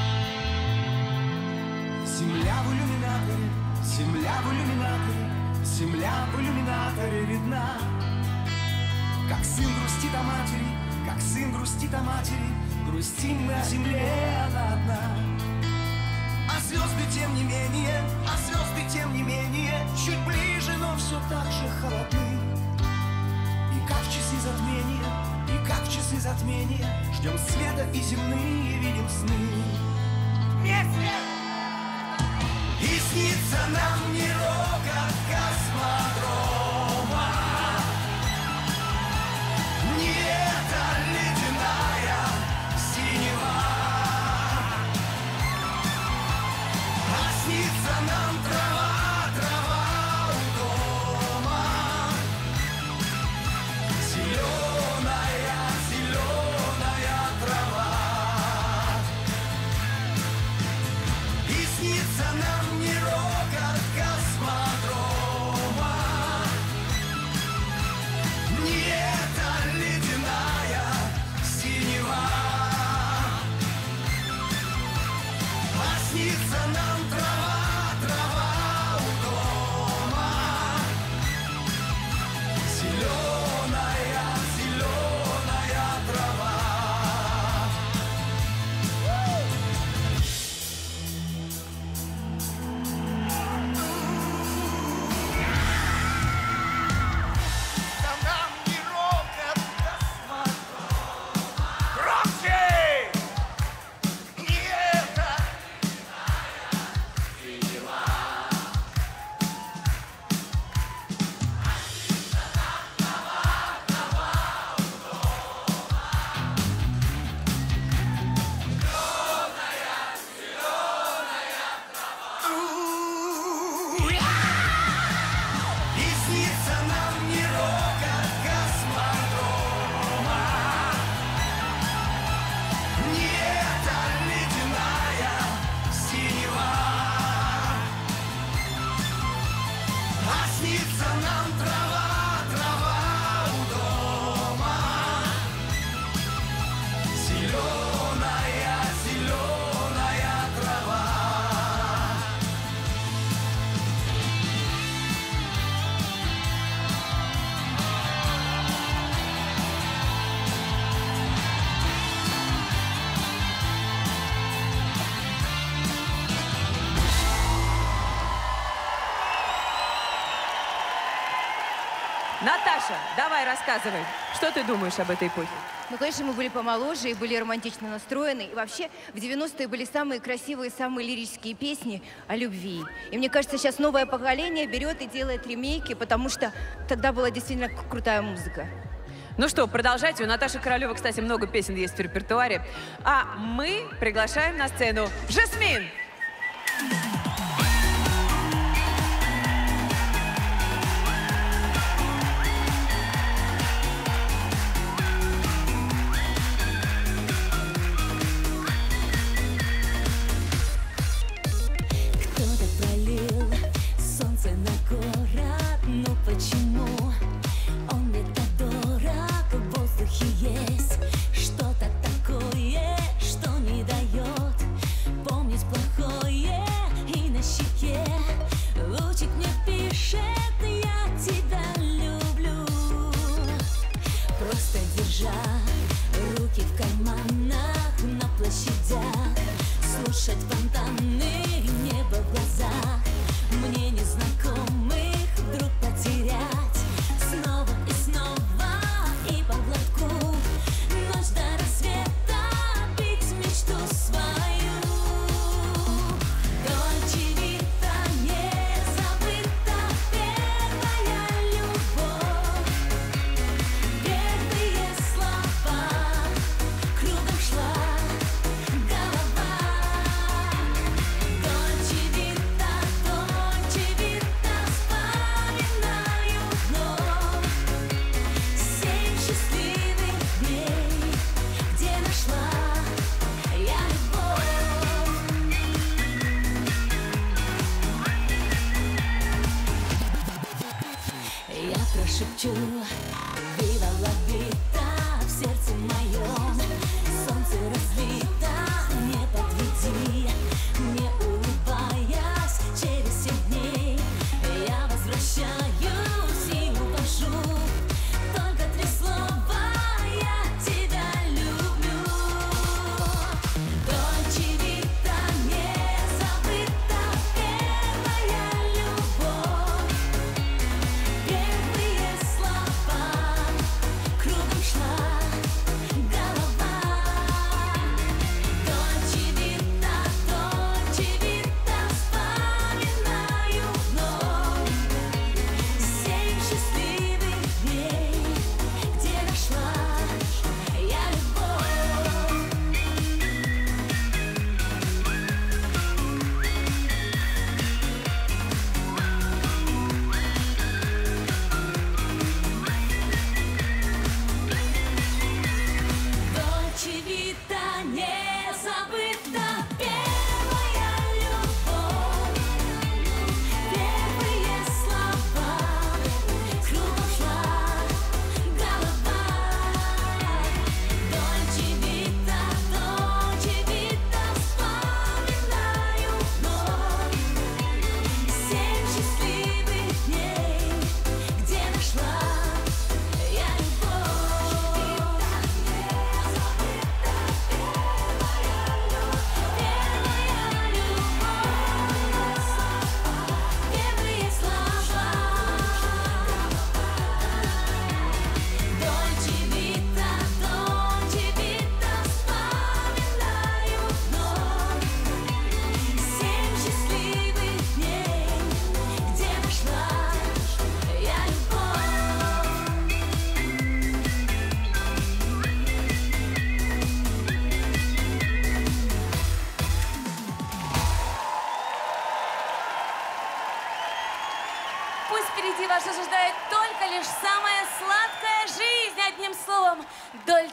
Земля в иллюминаторе, земля в иллюминаторе, земля в иллюминаторе видна. Как сын грустит о матери, как сын грустит о матери, грустим мы о земле, она одна. А звезды тем не менее, а звезды тем не менее, чуть ближе, но все так же холодны. И как в часы затмения, и как в часы затмения, ждем света и земные видим сны. Вместе! И снится нам не рокот космодрома, не эта ледяная синева, а снится нам трава, трава у дома, зеленая, зеленая трава. И снится нам не рокот космодрома, не эта ледяная синева, а снится нам трава, трава у дома, зеленая, зеленая трава. Да нам не рокот космодрома. Громче! Не это синева. И снится нам не рокот космодрома, не эта ледяная синева, а снится нам трава, трава у дома, зеленая, зеленая трава. Наташа, давай рассказывай, что ты думаешь об этой эпохе? Ну, конечно, мы были помоложе и были романтично настроены. И вообще, в девяностые были самые красивые, самые лирические песни о любви. И мне кажется, сейчас новое поколение берет и делает ремейки, потому что тогда была действительно крутая музыка. Ну что, продолжайте. У Наташи Королевой, кстати, много песен есть в репертуаре. А мы приглашаем на сцену Жасмин. Кто-то пролил солнце на город, но почему он мне так дорог? В воздухе есть что-то такое, что не дает помнить плохое. И на щеке лучик мне пишет: я тебя люблю. Просто держа руки в карманах, на площадях, слушать фонтаны, небо в глазах, мне незнакомых вдруг потерять снова и снова, и по глотку ночь до рассвета пить мечту свою. Дольче Вита, не забыта первая любовь, первые слова, кругом шла голова. Дольче Вита, Дольче Вита, вспоминаю вновь семь счастливых дней, где нашла я любовь. Я прошепчу: Вива ла Вита в сердце моем, солнце разбито, не подведи, не улыбаясь, через семь дней я возвращаюсь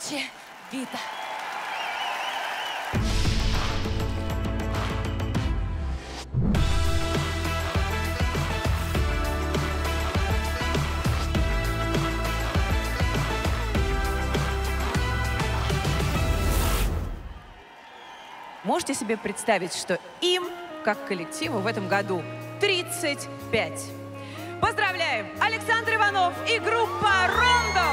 Dolce Vita. Можете себе представить, что им, как коллективу, в этом году тридцать пять. Поздравляем! Александр Иванов и группа «Рондо».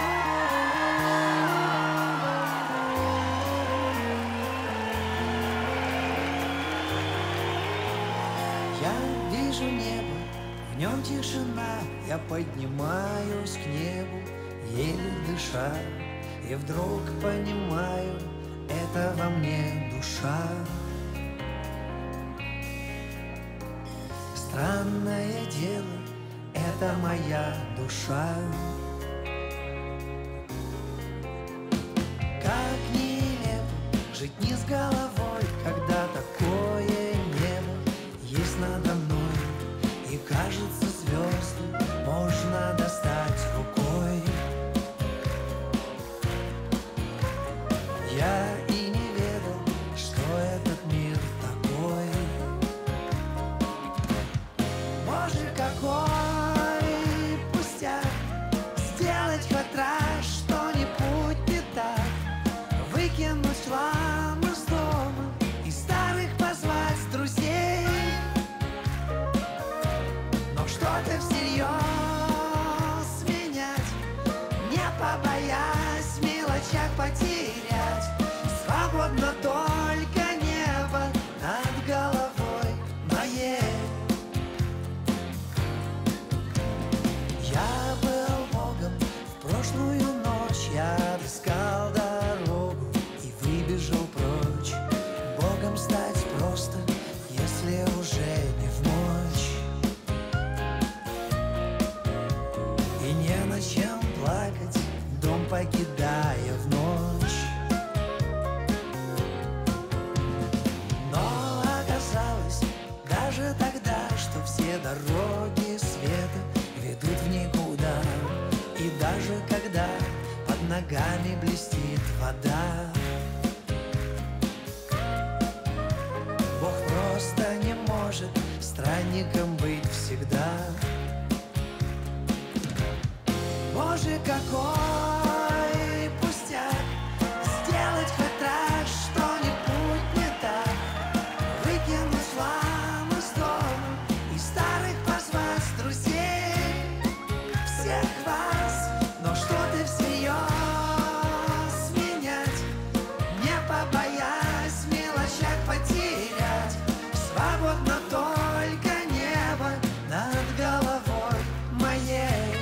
Я вижу небо, в нем тишина, я поднимаюсь к небу, еле дыша, и вдруг понимаю, это во мне душа. Странное дело, это моя душа. Как нелепо жить не с головой, когда такое небо есть надо мной, и кажется, звезды можно достать рукой. Я и не ведал, что этот мир такой. Боже, какой пустяк, сделать хоть раз что-нибудь не так, выкинуть хлам из дома и старых позвать друзей. Но что-то всерьез менять, не побоясь в мелочах потерять. Свободно только небо над головой моей. Я был Богом в прошлую ночь, я отыскал дорогу и выбежал прочь. Богом стать просто, если уже не в мочь. И не на чем плакать, дом покидая в ночь. Но оказалось даже тогда, что все дороги света ведут в никуда. И даже когда под ногами блестит вода, Бог просто не может странником быть всегда. Боже, какой пустяк, сделать хоть раз что-нибудь не так, выкинуть хлам из дома и старых позвать друзей. Всех вас, но что-то всерьез менять, не побоясь в мелочах потерять. Свободно только небо над головой моей.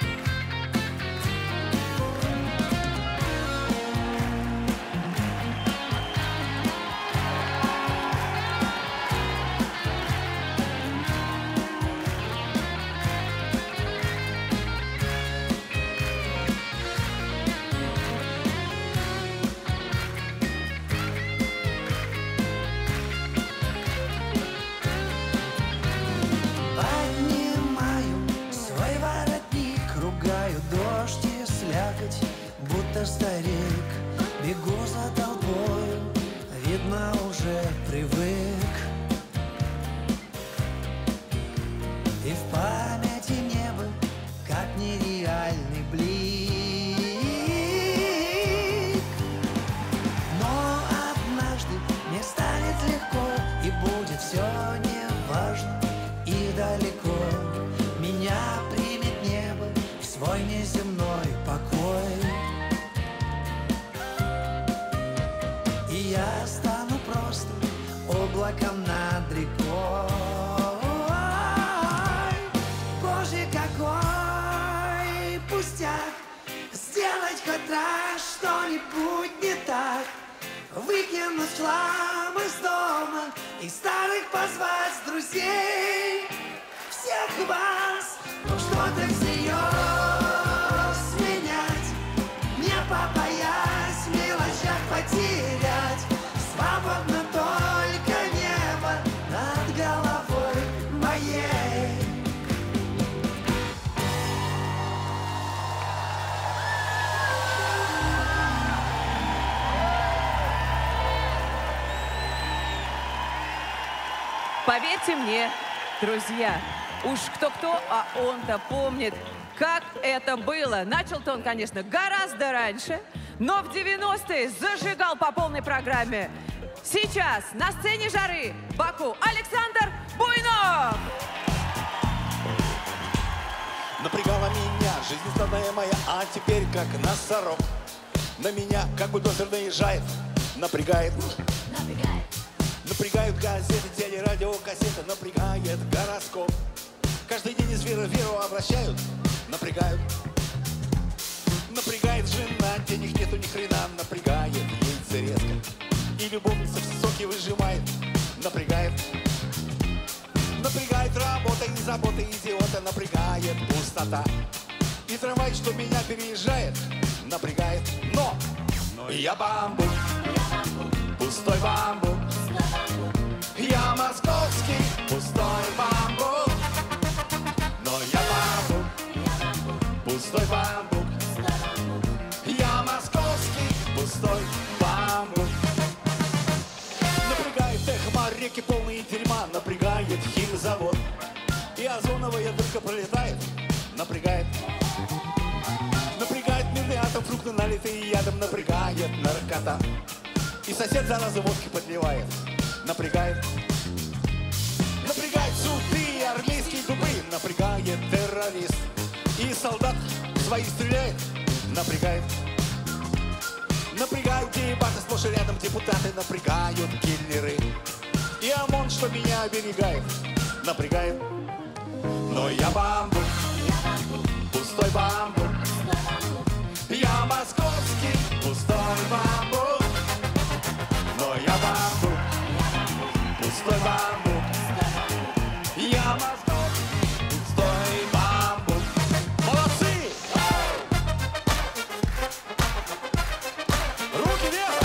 Поднимаю свой воротник, ругаю дождь и слякоть, будто старик. Бегу за толпою, видно, уже привык. И в памяти небо, как нереальный блик. Но однажды мне станет легко, и будет все неважно и далеко. Меня примет небо в свой неземной покой. И я стану просто облаком над рекой. Боже, какой пустяк, сделать хоть раз что-нибудь не так, выкинуть хлам из дома и старых позвать друзей. Всех вас, но что-то всерьез менять, не побоясь в мелочах потерять. Свободно только небо над головой моей. Поверьте мне, друзья, уж кто-кто, а он-то помнит, как это было. Начал-то он, конечно, гораздо раньше, но в девяностые зажигал по полной программе. Сейчас на сцене жары Баку Александр Буйнов. Напрягала меня жизнь стадная моя, а теперь как носорог. На меня как бульдозер наезжает, напрягает. Напрягают газеты, телерадиокассеты, напрягает гороскоп. Каждый день из веры в веру обращают, напрягают. Напрягает жена, денег нету ни хрена, напрягает яйца резко. И любовница все соки выжимает, напрягает. Напрягает работа и забота идиота, напрягает пустота. И трамвай, что меня переезжает, напрягает. Но, но я бамбук, пустой бамбук. Я московский пустой бамбук. Но я бамбук, пустой бамбук. Я московский пустой бамбук. Напрягает эхо реки полные дерьма, напрягает химзавод. И озоновая дырка пролетает, напрягает. Напрягает мирный атом, фрукты налитые ядом, напрягает наркота. И сосед заразы водки подливает, напрягает. Напрягает суды и армейские дубы, напрягает террорист. И солдат своих стреляет, напрягает. Напрягают дебаты, сплошь и рядом депутаты, напрягают киллеры. И ОМОН, что меня оберегает, напрягает. Но я бамбук, пустой бамбук. Я московский пустой бамбук. Но я бамбук, пустой бамбук. Я московский пустой бамбук. Молодцы! Руки вверх!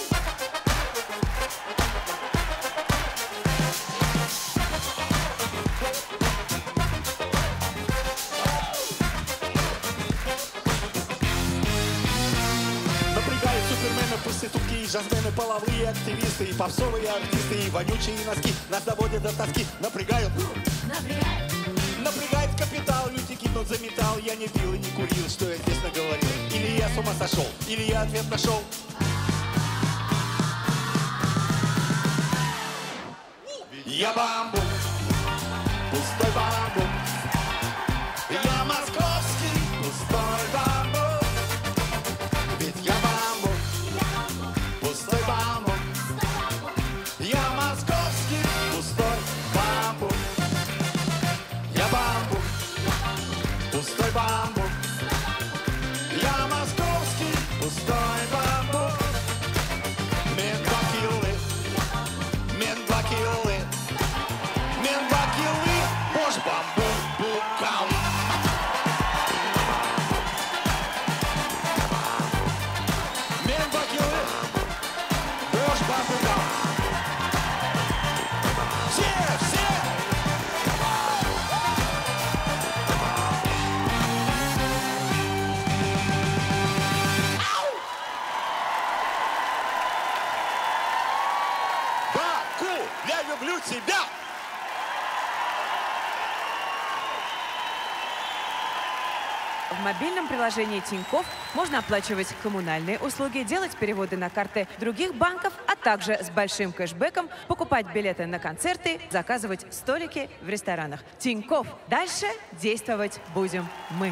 Напрягают супермены, проститутки и джазмены, половые активисты и попсовые артисты, и вонючие носки нас доводят до тоски. Напрягают. Напрягает. Напрягает капитал, люди гибнут за металл. Я не пил и не курил, что я здесь наговорил. Или я с ума сошел, или я ответ нашел. Я бамбук, пустой бамбук. Я московский пустой бамбук. Ведь я бамбук, пустой бамбук. Я московский пустой бамбук. Я бамбук, пустой бамбук. Я московский пустой бамбук. Мен два киллы, мен два киллы. Мен два киллы, бож бамбукам. Мен два киллы, бож бамбукам. Все, все! Баку, я люблю тебя! В мобильном приложении Тинькофф можно оплачивать коммунальные услуги, делать переводы на карты других банков, а также с большим кэшбэком покупать билеты на концерты, заказывать столики в ресторанах. Тинькофф. Дальше действовать будем мы.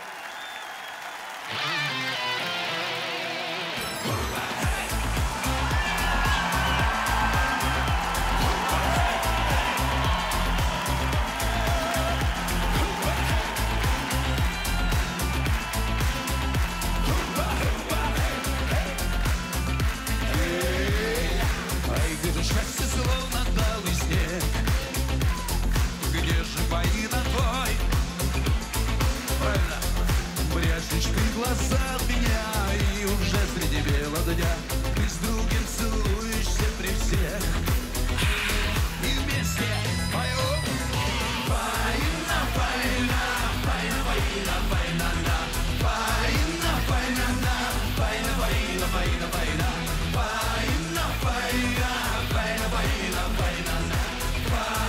Ай, где-то счастье словно талый снег. Где же поина твой? Правильно. Бряшечка в глазах меня, и уже среди бела дня ты с другим целуешься при всех. И вместе поем. Поина, поина, поина, поина, поина, на. Поина, поина, на. Поина, поина, поина, поина. Поина, поина, поина, поина, поина, на.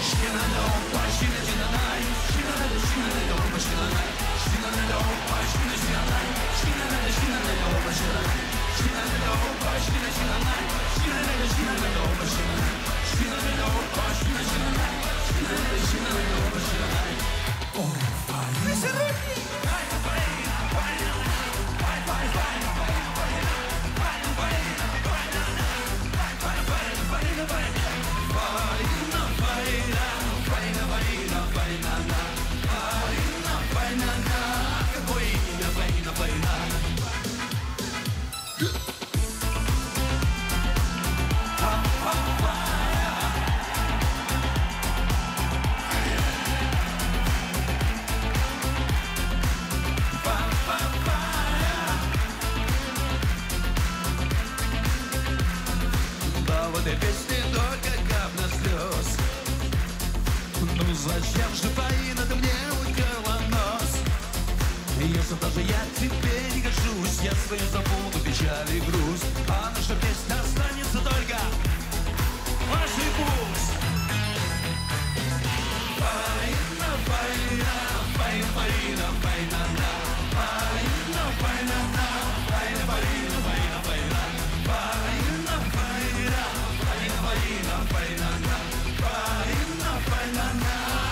Зачем же поина ты мне утерла нос? Если даже я тебе не гожусь, я свою забуду печаль и грусть, а наша песня останется только вашей пусть. Фаина, фаина, фаина, фаина, фаина, фаина, фаина, фаина, фаина, фаина, фаина, фаина, фаина, фаина, фаина, фаина, фаина, фаина.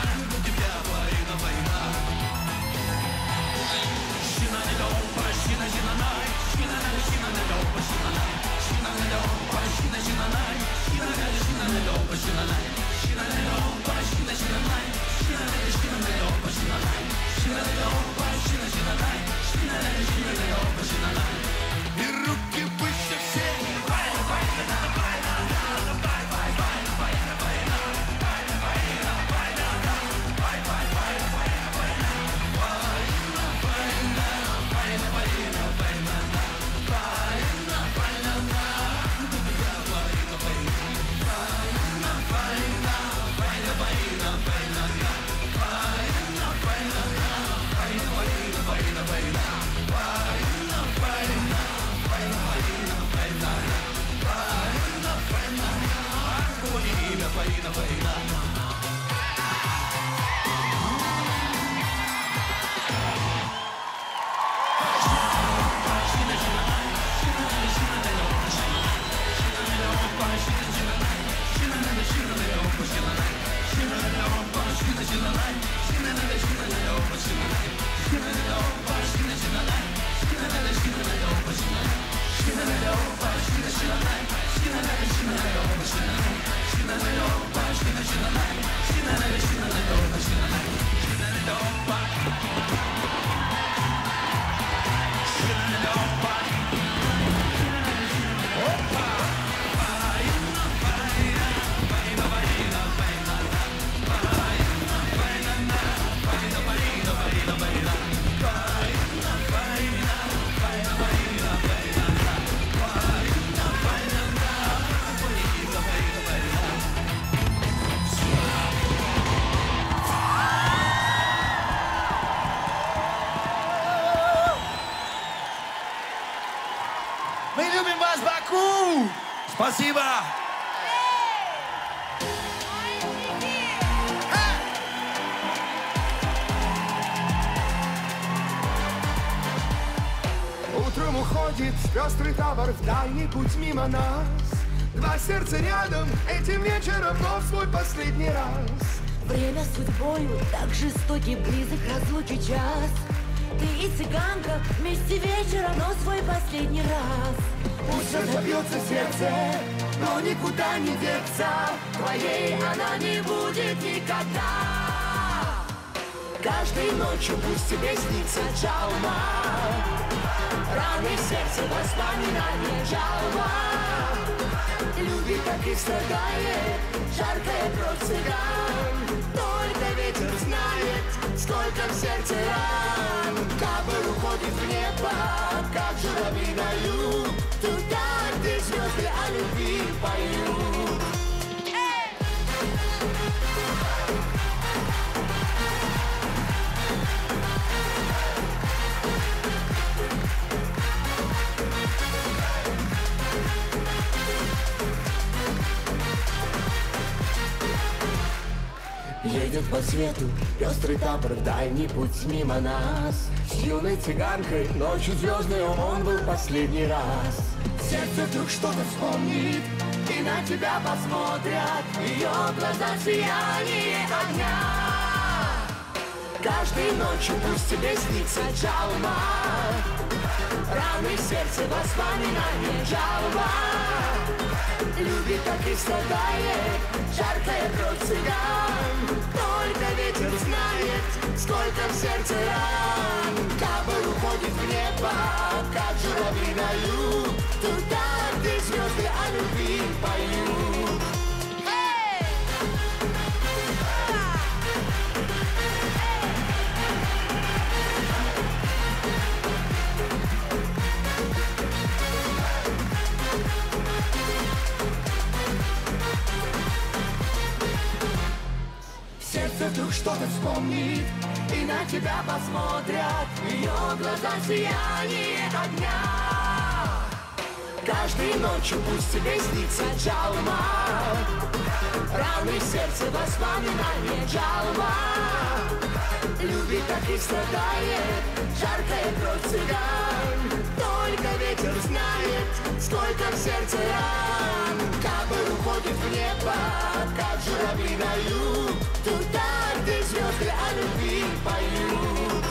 И руки выше всех. Мы любим вас, Баку! Спасибо! Утром уходит пестрый табор в дальний путь мимо нас. Два сердца рядом, этим вечером, но в свой последний раз. Время судьбою так жестокий, близок разлуки час. Ты и цыганка вместе вечером, но свой последний раз. Пусть разобьется сердце, но никуда не деться. Твоей она не будет никогда. Каждой ночью пусть тебе снится Джалма. Раны сердца, воспоминания Джалма. Любит, так и страдает, жаркая кровь цыган. Только ветер знает, сколько в сердце ран. Табор уходит в небо, как журавли на юг. Туда, где звезды о любви поют. Едет по свету пестрый табор в дальний путь мимо нас. С юной цыганкой ночью звездной он был последний раз. Сердце вдруг что-то вспомнит и на тебя посмотрят ее глаза сияние огня. Каждой ночью пусть тебе снится Джалма, раны сердца, воспоминания Джалма. Любит, так и страдает жаркая кровь цыган. Только ветер знает, сколько в сердце ран. Табор уходит в небо, как журавли на юг, туда, где звезды о любви поют. Сердце вдруг что-то вспомнит и на тебя посмотрят ее глаза сияние огня. Каждой ночью пусть тебе снится Джалма, раны сердца, воспоминания Джалма. Любит, так и страдает жаркая кровь цыган. Только ветер знает, сколько в сердце ран. Табор уходит в небо, как журавли на юг, туда, где звезды о любви поют.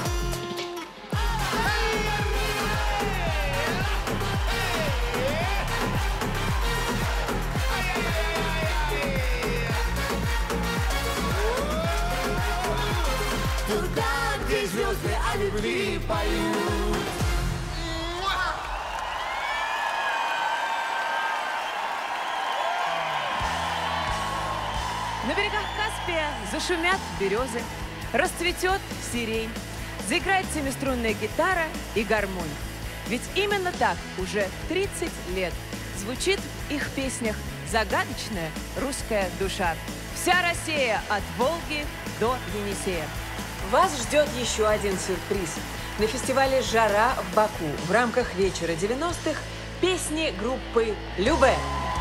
Туда, где звезды о любви поют. На берегах Каспия зашумят березы, расцветет сирень, заиграет семиструнная гитара и гармонь. Ведь именно так уже тридцать лет звучит в их песнях загадочная русская душа. Вся Россия от Волги до Енисея. Вас ждет еще один сюрприз. На фестивале «Жара» в Баку в рамках вечера девяностых песни группы «Любэ».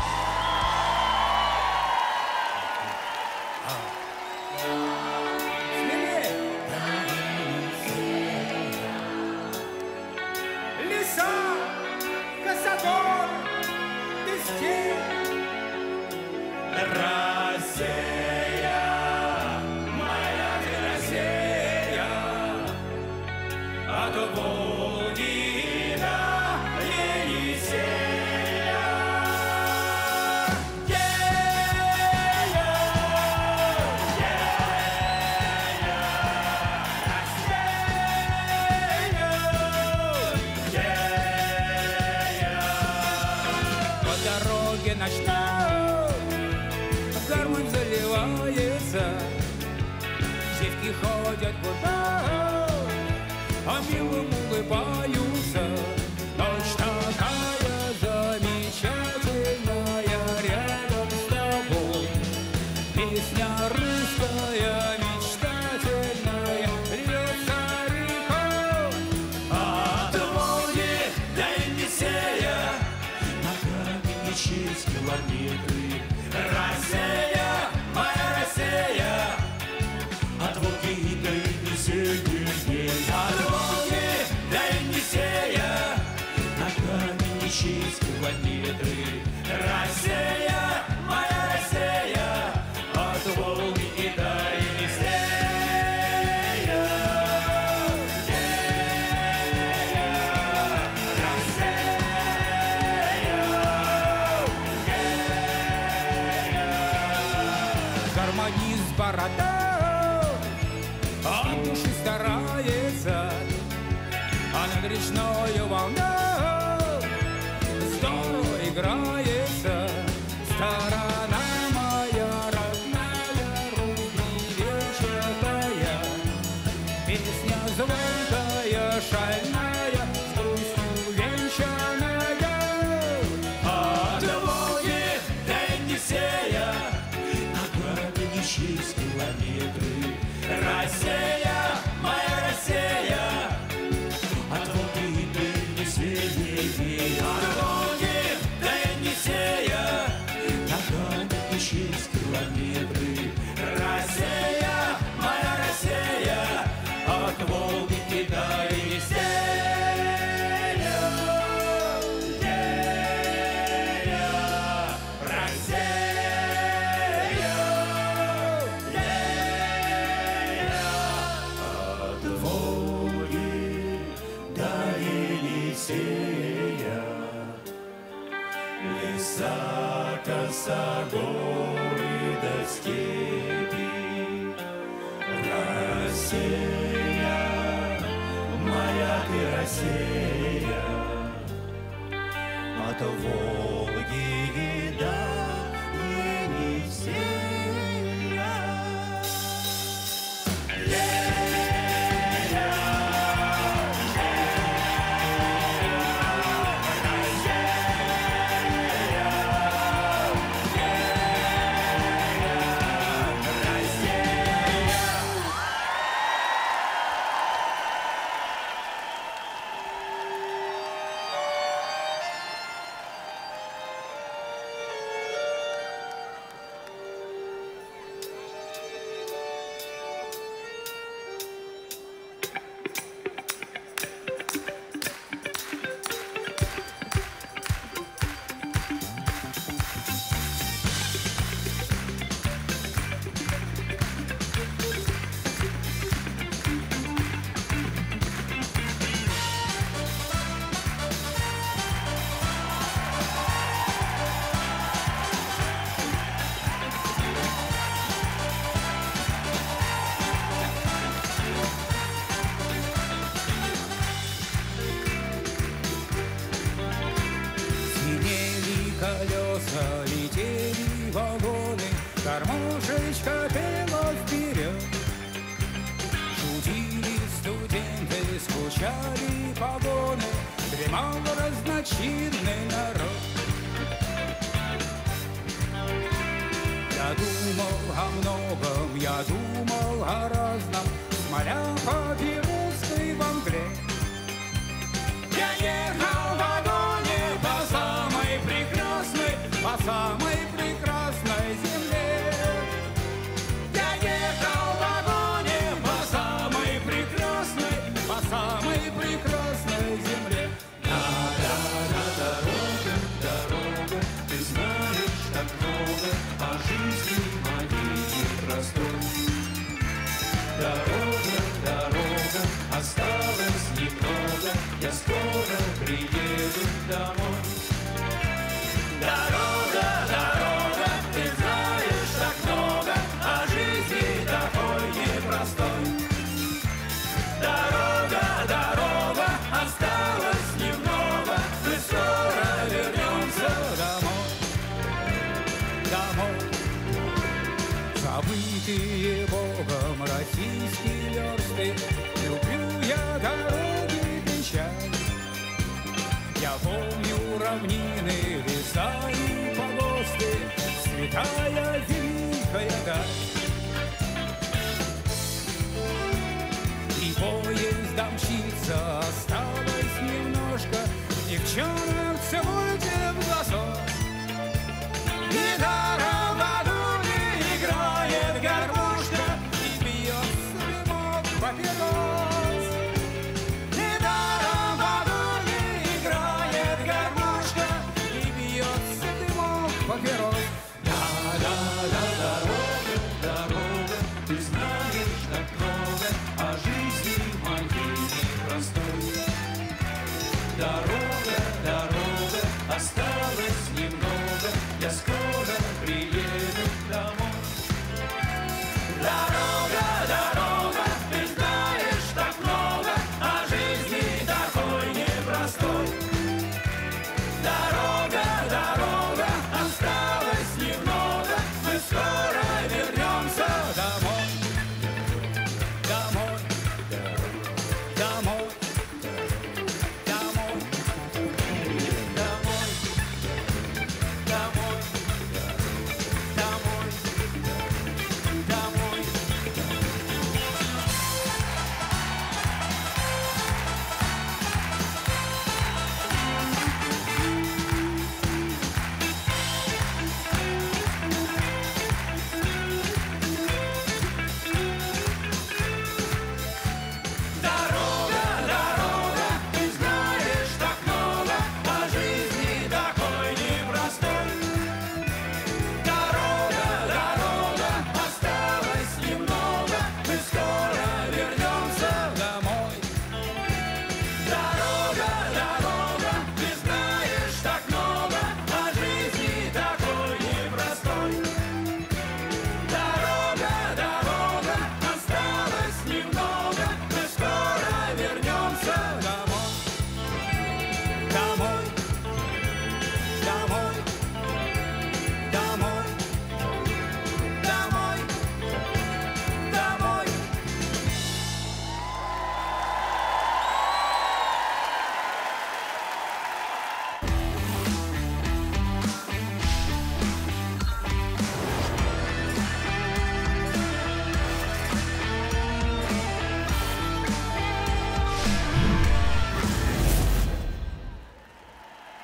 Ходят губа, а милым улыбаются. Ночь такая замечательная рядом с тобой. Песня русская, мечтательная, льется рекой. От Волги до Енисея ногами не через километры. Россия, моя Россия, от Волги до Енисея, от Волги до Енисея, ногами не через километры. Россия, моя Россия, от Волги до Енисея. Гармонист борода от души старается, а над речною волной здорово играется. Сторона моя родная, рубли-вечатая, песня звонкая, шальная, с грустью венчаная. От Волги до Енисея ногами не через километры. Россия, моя Россия, от Волги до Енисея, от Волги до Енисея. Россия, моя ты Россия, от Волги до Енисея. Колеса летели вагоны, кормушечка пела вперед. Шутили студенты, скучали погоны, дремал разночинный народ. Я думал о многом, я думал о разном, смотря по Перовской во мгле. Я ехал в вагоне по самой прекрасной, по самой прекрасной земле. Я ехал в вагоне по самой прекрасной, по самой прекрасной земле. Да-да-да, дорога, дорога, ты знаешь так много о жизни моей непростой. Дорога, дорога, осталось немного, я скоро приеду домой. Дорога, дорога, ты знаешь так много о жизни такой непростой. Дорога, дорога, осталось немного, мы скоро вернемся домой. Домой. Забытые Богом российские версты, люблю я дороги печали. Я помню равнины, леса и погосты, святая великая даль. И поездом мчится, осталось немножко, девчонок целуйте в глазок. Гитара в вагоне играет гармошка, и бьется дымок папирос. Гитара в вагоне играет гармошка, и бьется дымок папирос. Да-да-да, дорога, дорога, ты знаешь так много о жизни моей непростой. Дорога, дорога, осталось немного, я скоро приеду домой. Дорога, дорога, ты знаешь так много о жизни такой непростой. Дорога, дорога, осталось немного, мы скоро вернемся домой.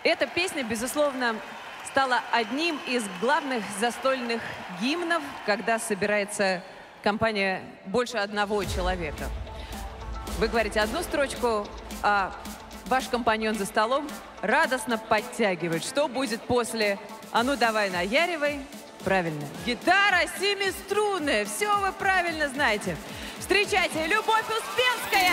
Эта песня, безусловно, стала одним из главных застольных гимнов, когда собирается компания больше одного человека. Вы говорите одну строчку, а ваш компаньон за столом радостно подтягивает. Что будет после «А ну давай наяривай»? Правильно. Гитара семиструнная. Все вы правильно знаете. Встречайте, Любовь Успенская!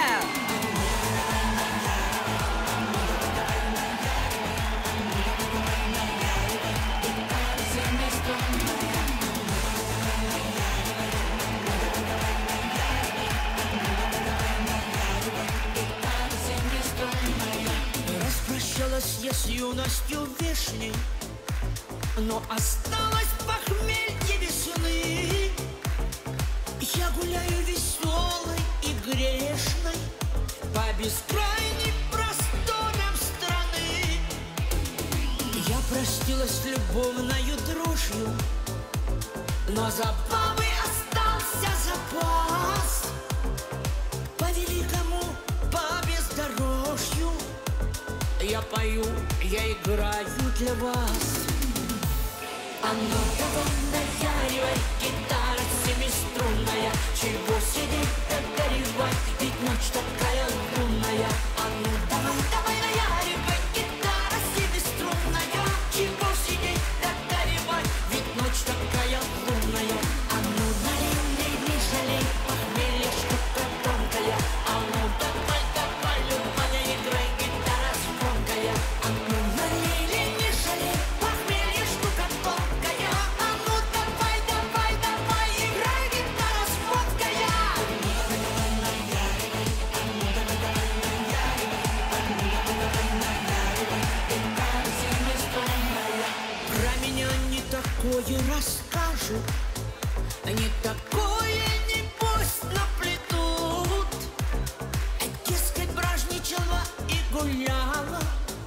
Распрощалась я с юностью вешней, но осталось похмелье весны. Я гуляю веселой и грешной по бескрайним просторам страны. Я простилась любовною дрожью, но забавы остался запас. По великому, по бездорожью я пою, я играю для вас. А ну давай наяривай, гитара семиструнная, чего сидеть да горевать, ведь ночь такая лунная. А ну давай, давай наяривай, гитара семиструнная, чего сидеть да горевать, ведь ночь такая лунная. А ну налей, лей, не жалей, похмелье штука тонкая. А ну давай, давай, любая, играй, гитара звонкая. А ну налей, лей, не жалей, похмелье штука тонкая. А ну давай, давай, давай, играй, гитара звонкая. Про меня не такое расскажут, не такое, небось, наплетут. Дескать, бражничала и гуляла,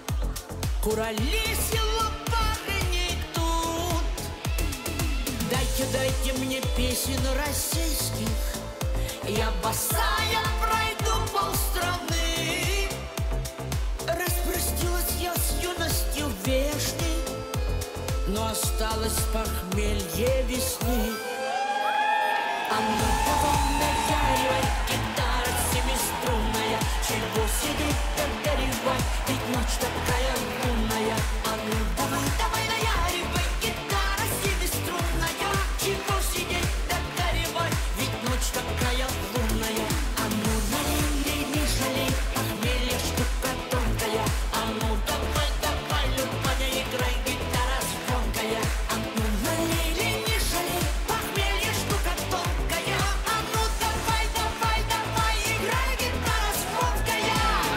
куролесила парней тут. Дайте, дайте мне песен российских, я босая пройду полстраны. Распростилась я с юностью вешней, но осталось похмелье весны. А ну давай наяривай, гитара семиструнная, чего сидеть да горевать, ведь ночь такая лунная. А ну давай, давай наяривай, гитара семиструнная, чего сидеть да горевать, ведь ночь такая лунная. А ну налей, лей, не жалей, похмелье штука тонкая. А ну давай, давай, любая, играй, гитара звонкая. А ну налей, лей, не жалей, похмелье штука тонкая. А ну давай, давай, давай, играй, гитара звонкая.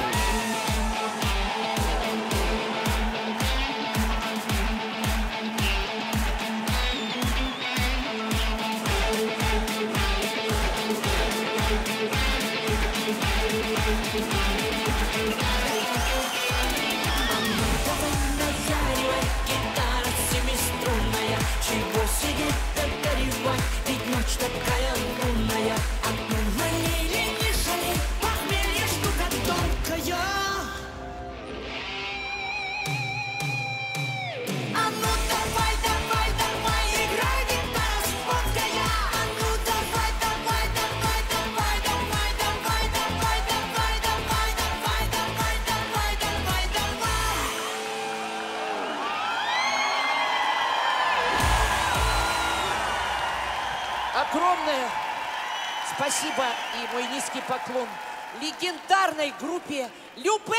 А ну давай наяривай, гитара семиструнная, чего сидеть да горевать, ведь ночь такая лунная. А ну налей, лей, не жалей, похмелье штука тонкая. А ну давай, давай, давай, играй, гитара звонкая. А ну давай, давай, давай, давай, давай, давай, давай, давай, давай, давай, давай, давай, давай, давай. Огромное спасибо и мой низкий поклон легендарной группе Любэ!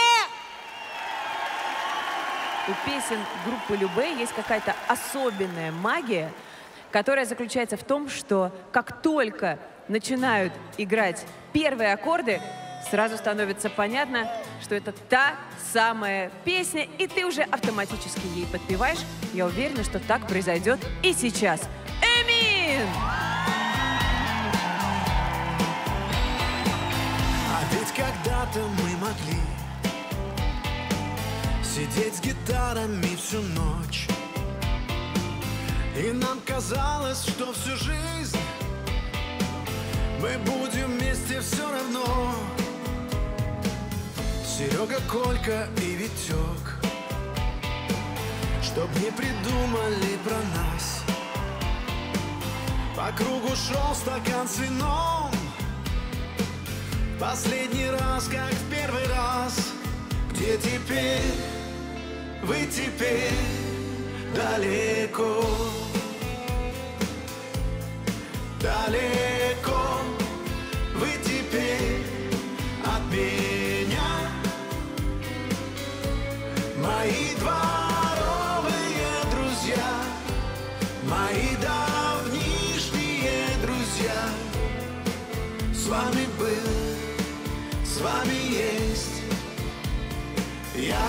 У песен группы Любэ есть какая-то особенная магия, которая заключается в том, что как только начинают играть первые аккорды, сразу становится понятно, что это та самая песня, и ты уже автоматически ей подпеваешь. Я уверена, что так произойдет и сейчас. Эмин! А ведь когда-то мы могли сидеть с гитарами всю ночь, и нам казалось, что всю жизнь мы будем вместе все равно. Серега, Колька и Витек, чтоб не придумали про нас. По кругу шел стакан с вином, последний раз, как в первый раз. Где теперь, вы теперь далеко, далеко, вы теперь от меня. Мои дворовые друзья, мои давнишние друзья. С вами был, с вами есть я,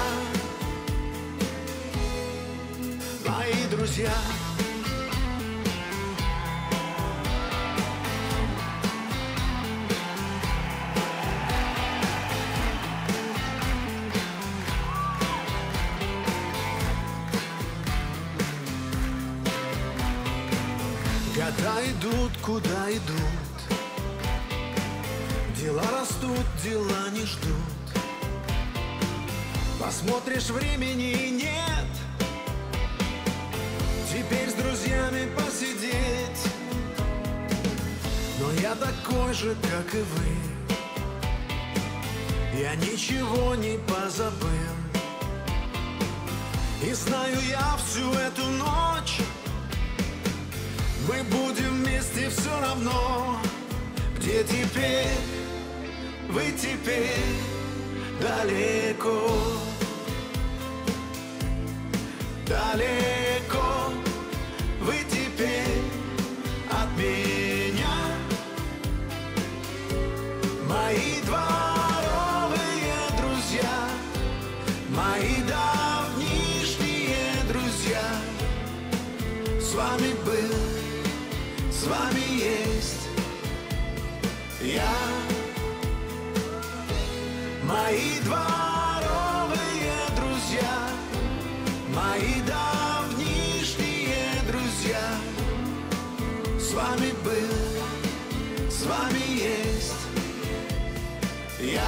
мои друзья. Года идут, куда идут, дела растут, дела не ждут. Посмотришь, времени нет, теперь с друзьями посидеть. Но я такой же, как и вы, я ничего не позабыл. И знаю я всю эту ночь, мы будем вместе все равно. Где теперь, вы теперь далеко, далеко, вы теперь от меня. Мои дворовые друзья, мои давнишние друзья. С вами был, с вами есть я. Мои дворовые друзья, мои давнишние друзья. С вами был, с вами есть я.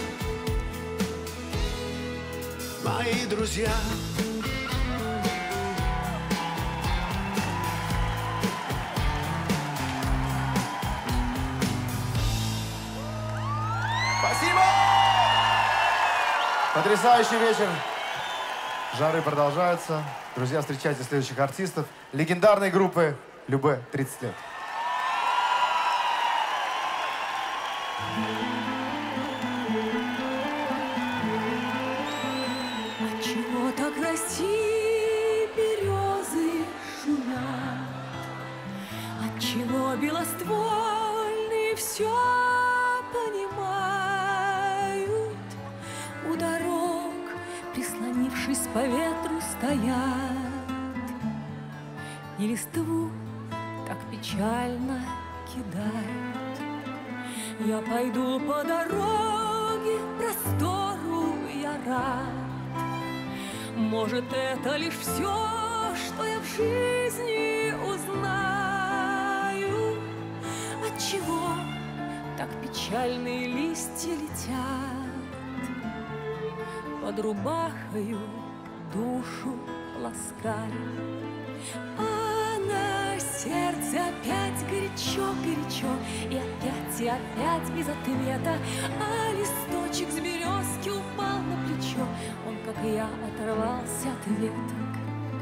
Мои друзья. Спасибо! Потрясающий вечер. Жары продолжаются. Друзья, встречайте следующих артистов. Легендарной группы Любэ, тридцать лет. Отчего так расти березы шумят? Отчего белоствольные все понимают? У дорог, прислонившись по ветру, стоят, и листву так печально кидают. Я пойду по дороге, простору я рад. Может, это лишь все, что я в жизни узнаю. Отчего так печальные листья летят, под рубахою душу ласкают. А на сердце опять горячо-горячо, и опять, и опять без ответа. А листочек с березки упал на плечо, он, как и я, оторвался от веток.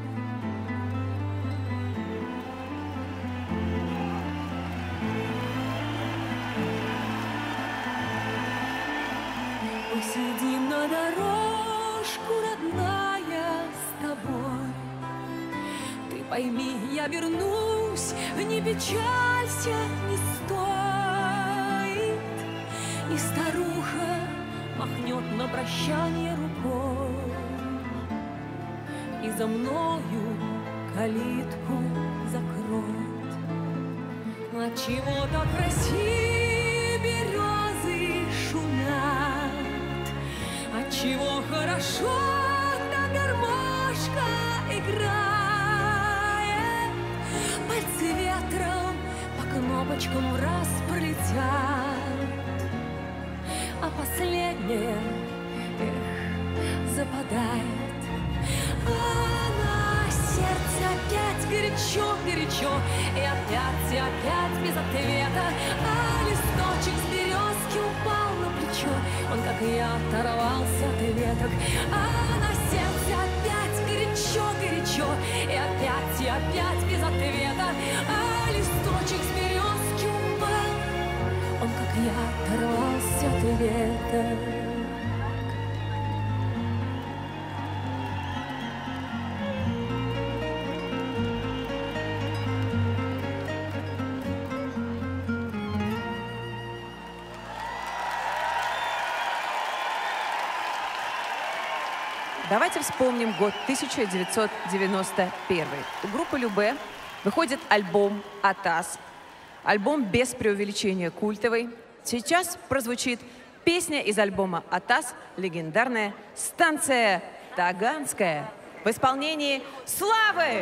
Посидим на дорожку, родная, с тобой. Ты пойми, я вернусь, не печалься, не стоит. И старуха махнет на прощание рукой, и за мною калитку закроет. Отчего так красивы березы шумят? Отчего хорошо та гармошка играет? Пальцы ветром по кнопочкам в раз пролетят, а последнее, эх, западает. А на сердце опять горячо, горячо, и опять, и опять без ответа. А листочек с березки упал на плечо, он, как и я, оторвался от веток. А на сердце опять горячо, горячо, и опять, и опять без ответа. А листочек с березки упал, он, как и я, оторвался от веток. Давайте вспомним год тысяча девятьсот девяносто первый. У группы Любэ выходит альбом «Атас». Альбом без преувеличения культовый. Сейчас прозвучит песня из альбома «Атас», легендарная «Станция Таганская» в исполнении Славы.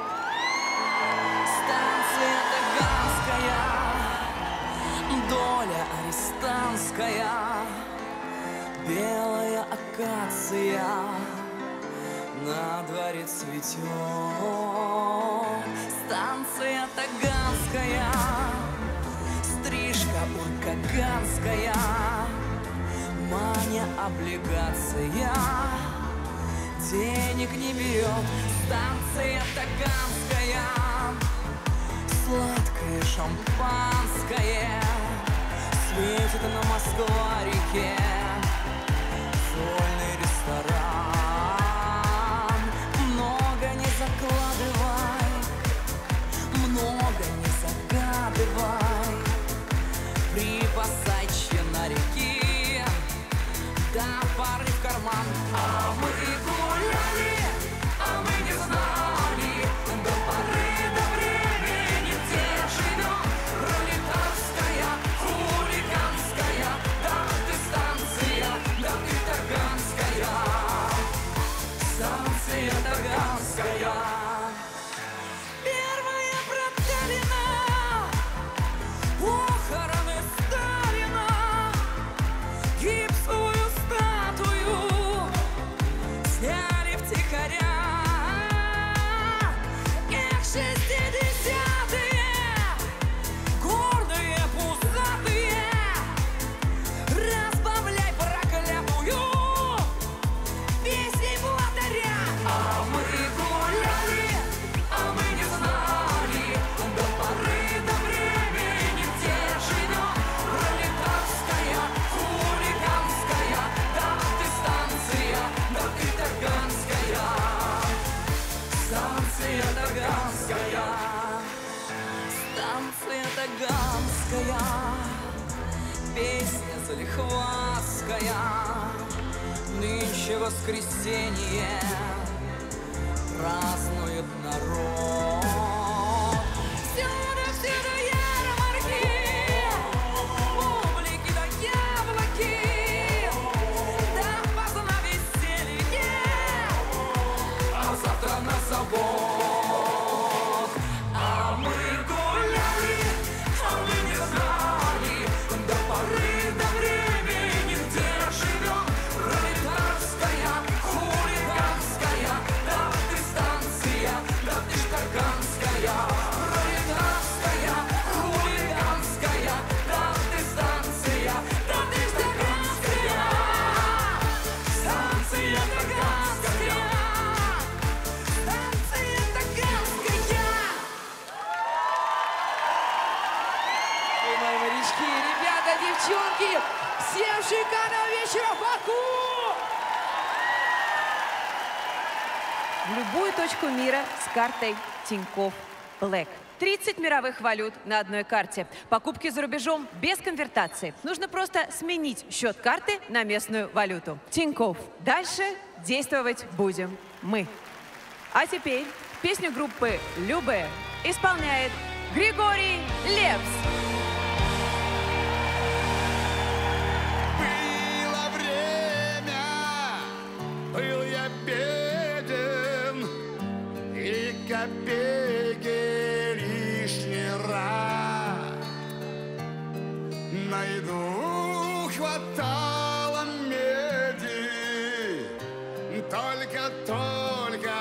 Станция Таганская, доля арестантская, белая акация на дворе цветет. Станция Таганская, стрижка уркаганская, маня облигация, денег не берет. Станция Таганская, сладкое шампанское светит на Москва-реке. Вольный ресторан, много не закладывай, много не загадывай, припасай на до пары в карман. А мы гуляли, а мы не знали до поры до времени, где живем. Пролетарская, хулиганская, да ты станция, да ты таганская, станция таганская. Первая проталина, похороны Сталина, гипсовую статую сняли втихаря. Эх, шестидесятые, гордые, пузатые, разбавляй проклятую песней благодаря. А мы гуляли, а мы не знали до поры до времени, где живем. Пролетарская, хулиганская, да ты станция, да ты таганская, станция таганская, станция таганская, песня залихватская. Нынче воскресенье празднует народ. Всюду, всюду ярмарки, публики да яблоки, да поздно веселье, а завтра на завод. А мы гуляли, а мы не знали до поры до времени, где живем. Пролетарская, хулиганская, да ты станция, да ты ж таганская. Пролетарская, хулиганская, да ты станция, да ты ж таганская, станция таганская, станция таганская. Ой, мои морячки, ребята, девчонки, всем шикарного вечера в Баку! В любую точку мира с картой Тинькофф Блэк. тридцать мировых валют на одной карте. Покупки за рубежом без конвертации. Нужно просто сменить счет карты на местную валюту. Тинькофф. Дальше действовать будем мы. А теперь песню группы Любэ исполняет Григорий Лепс. Было время, был я беден, и копейки лишний раз. На еду хватало меди, только-только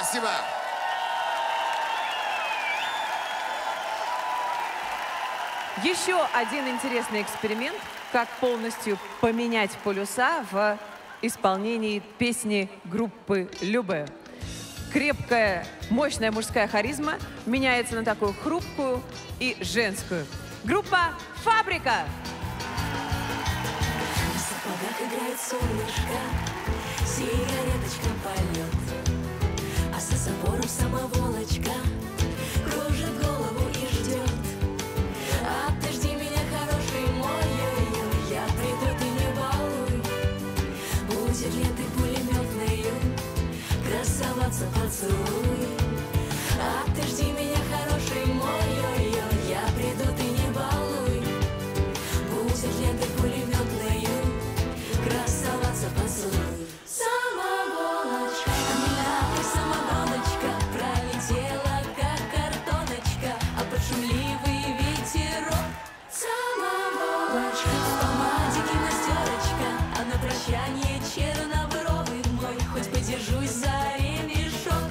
Спасибо. Еще один интересный эксперимент, как полностью поменять полюса в исполнении песни группы «Любэ». Крепкая, мощная мужская харизма меняется на такую хрупкую и женскую. Группа «Фабрика». В сапогах играет солнышко, сигареточка полет, а за забором самоволочка кружит голову и ждет. Отожди меня, хороший мой, ой-ой, я приду, ты не балуй. Будет ленты пулеметные, красоваться поцелуй. Отожди меня, хороший мой, ой-ой, я приду, ты не балуй. Будет ленты пулеметные, красоваться поцелуй. Самоволочка, милая самогоночка, пролетела как картоночка, а под шумливый ветерок. Самоволочка, в помаде гимнастерочка, а на прощание чернобровый мой, хоть подержусь за ремешок.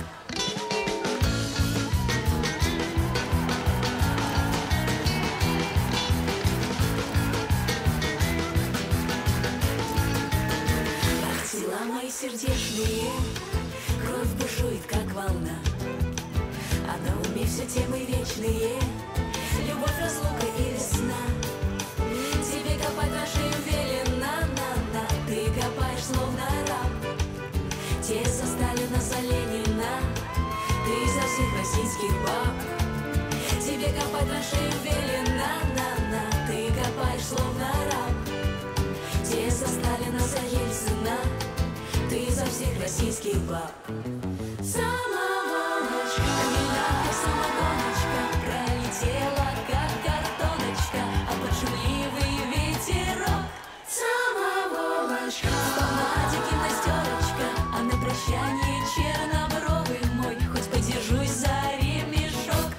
Ах, тела мои сердечные, кровь бушует, как волна, а на уме все темы вечные, любовь, разлука и весна. Тебе копать на шею велено, на-на, ты копаешь словно раб. Те за Сталина, за Ленина, ты за всех российских баб. Тебе копать на шею велено, на-на, ты копаешь словно раб. Те за Сталина, за Ельцина, ты за всех российских баб. Самоволочка, милая самогоночка, пролетела как картоночка, а под шумливый ветерок. Самоволочка, в помаде гимнастерочка, а на прощание чернобровый мой, хоть подержусь за ремешок.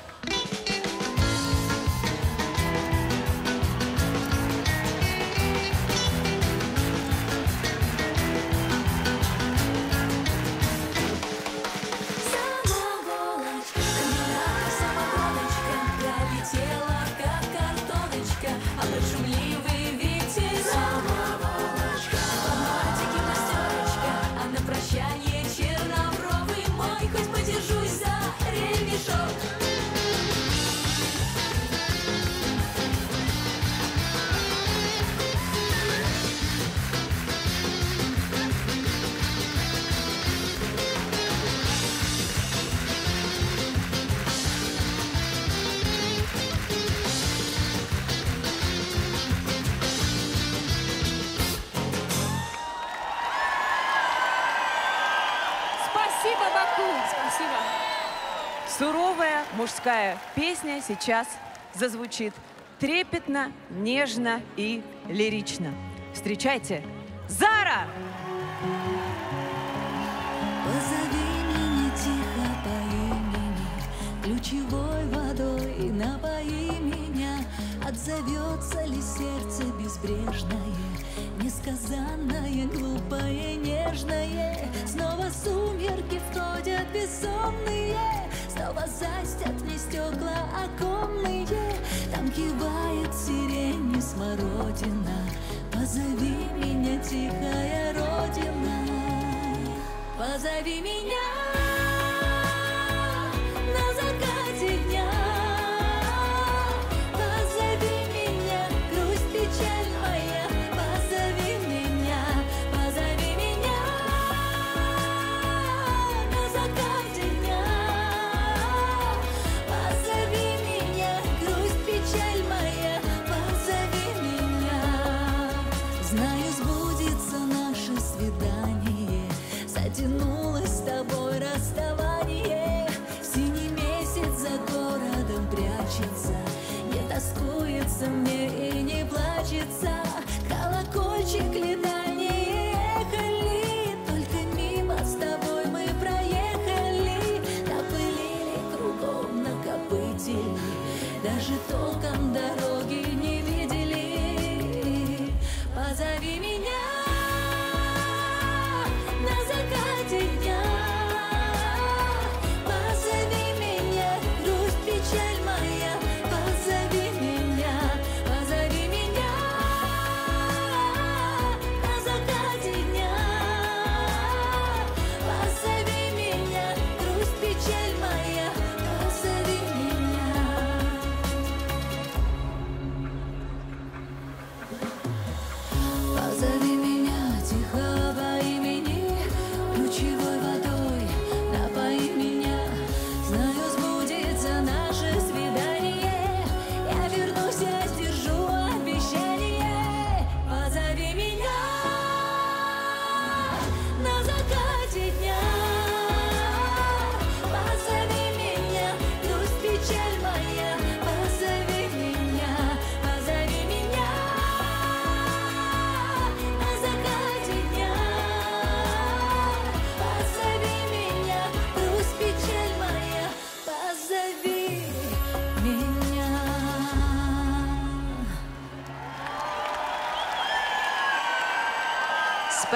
Самоволочка, милая самогоночка, пролетела как картоночка, а под шумливый ветерок. Самоволочка, в помаде гимнастерочка, а на прощание чернобровый мой, хоть подержусь за ремешок. Спасибо, Баку! Спасибо. Суровая мужская песня сейчас зазвучит трепетно, нежно и лирично. Встречайте, Зара! Позови меня тихо по имени, ключевой водой напои меня. Отзовется ли сердце безбрежное, несказанное, глупое, нежное? Снова сумерки входят бессонные, снова застят мне стекла оконные. Там кивает сирень и смородина. Позови меня, тихая родина. Позови меня на закате дня. Позови меня, грусть, печаль моя. Позови меня, позови меня на закате дня. Позови меня, грусть, печаль моя. Позови меня. Знаю, сбудется наше свидание. Затянулось с тобой расставание. Синий месяц за городом прячется, не тоскуется мне и не плачется. Колокольчик ли дальние ехали, только мимо с тобой мы проехали. Напылили кругом, накопытили, даже толком дороги не видели. Позови меня на закате дня.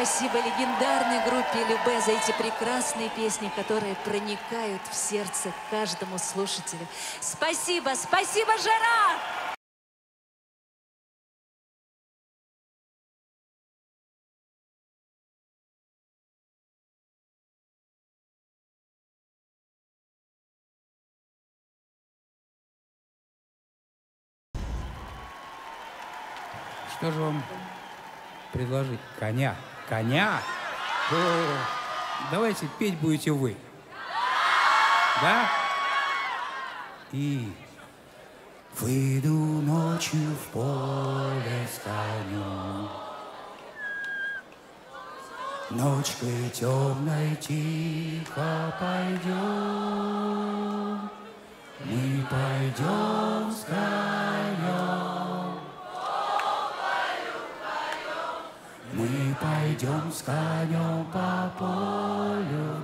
Спасибо легендарной группе Любэ за эти прекрасные песни, которые проникают в сердце каждому слушателю. Спасибо, спасибо, Жара! Что же вам предложить? Коня. Коня? О, давайте петь будете вы. Да? И выйду ночью в поле с конем, ночкой темной тихо пойдем, мы пойдем с конем. Мы пойдем с конем по полю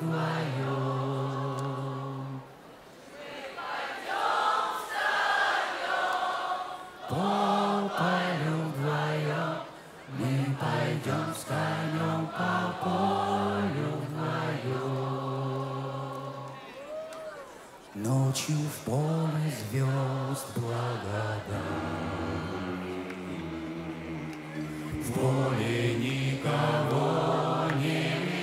вдвоем. Мы пойдем с конем по полю вдвоем. Мы пойдем с конем по полю вдвоем. Ночью в поле звезд благодать. В поле никого не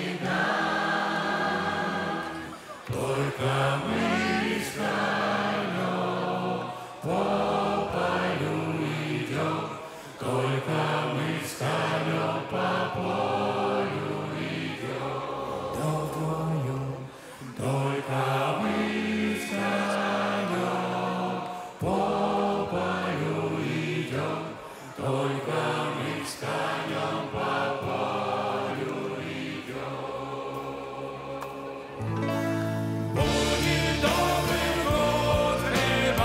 видать, только мы с конем по полю идем, только мы с конем по полю идем, да вдвоем, только мы с конем по полю идем, только мы с конем по полю идем. Будет добрый год и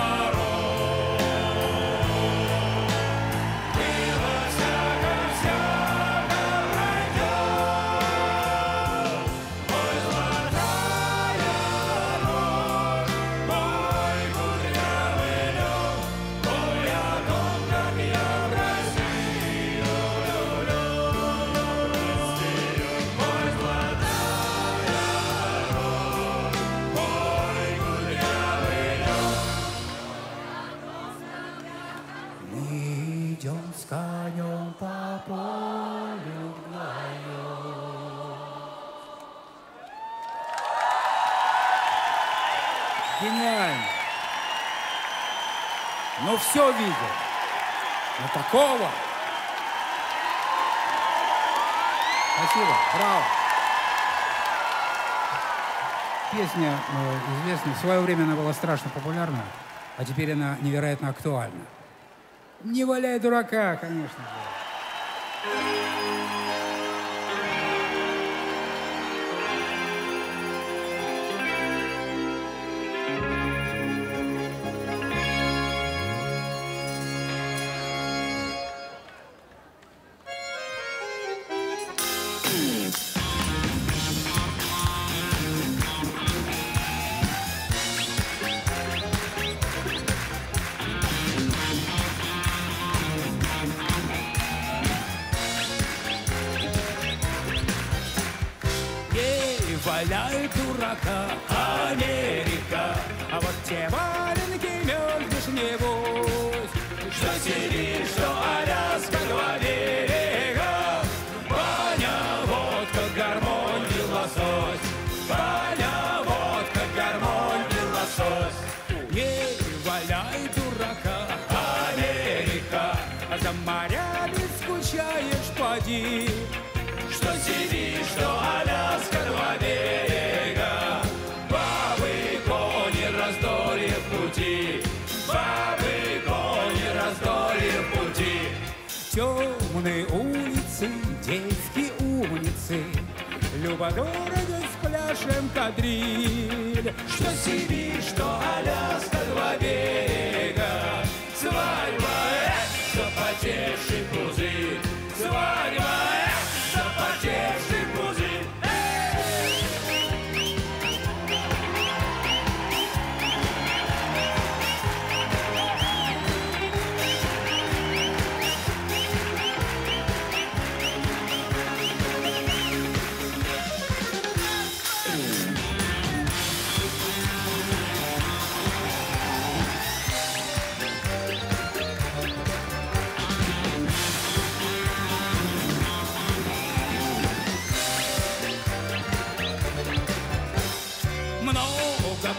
мороз, было всяко-всяко пройдет. Ой, золотая ночь, мой кудрявый лед, ой, о том, как я в Россию. Мы идем с конем по полю вдвоем. Гениально. Ну все видел. Но такого. Спасибо. Браво. Песня э, известная. В свое время она была страшно популярна, а теперь она невероятно актуальна. Не валяй дурака, конечно же. Валяй дурака, Америка, а вот те валенки мерзнешь небось. Что Сибирь, что Аляска, два берега, баня, водка, гармонь и лосось. Баня, водка, гармонь и лосось. Ей, валяй дурака, Америка, а за морями скучаешь, поди. Что Сибирь, что Аляска, два берега, бабы, кони, раздолье в пути, бабы, кони, раздолье в пути. Темные улицы, девки умницы, любо-дорого с пляжем кадриль. Что Сибирь, что Аляска, два берега, свадьба, эх, запотевший пузырь, свадьба, эх, запотевший пузырь.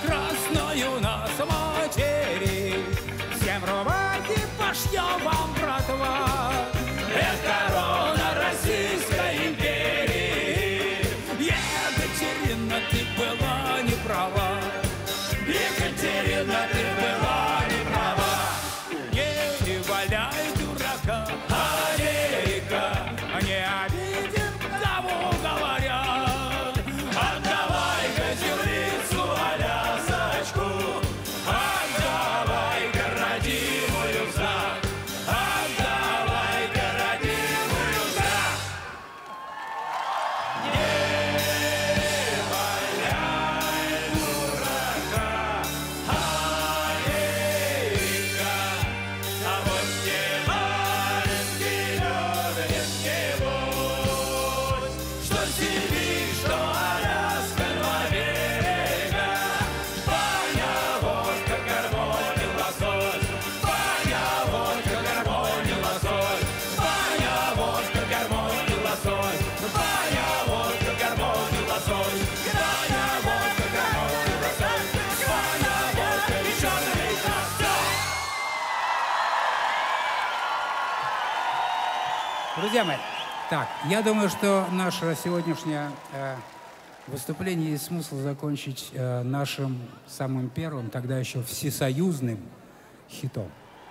красную нас матери. Всем рубайте по шьевам, братва. Это корона Российской империи. Екатерина, ты была не права. Екатерина, ты была не права. Не валяй дурака, Америка, не обидим, кого говорят. Отдавай-ка землицу, Алясочку, отдавай-ка родимую взад, отдавай-ка родимую взад. Не валяй дурака, Америка, а вот те маленький лед не небось, что Сибирь, что Аляска, два берега. Баня, водка, гармонь и лосось, баня, водка, гармонь и лосось, баня, водка, гармонь и лосось, баня, водка, гармонь и лосось, баня, водка, гармонь и лосось, баня, водка, веселая река. Друзья мои, так, я думаю, что наше сегодняшнее э, выступление есть смысл закончить э, нашим самым первым, тогда еще всесоюзным хитом.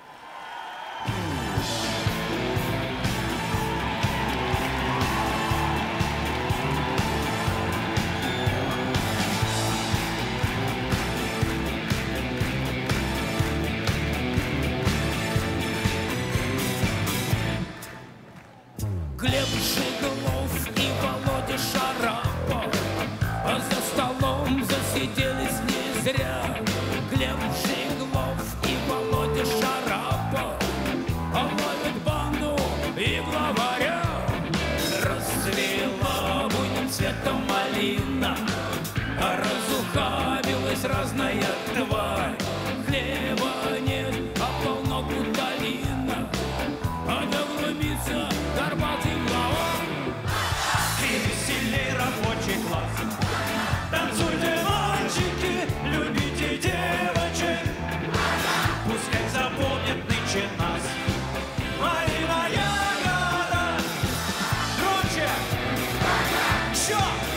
Глеб Жиглов и Володя Шарапов за столом засиделись не зря. Глеб Жиглов и Володя Шарапов ловят банду и главаря. Расцвела буйным цветом малина, разухабилась разная тварь. Хлеба нет, а полно гуталина, а доглубится горбатый глава. И веселей рабочий класс. Танцуйте, мальчики, любите девочек, пускай запомнят нынче нас. Малина ягода, громче, еще.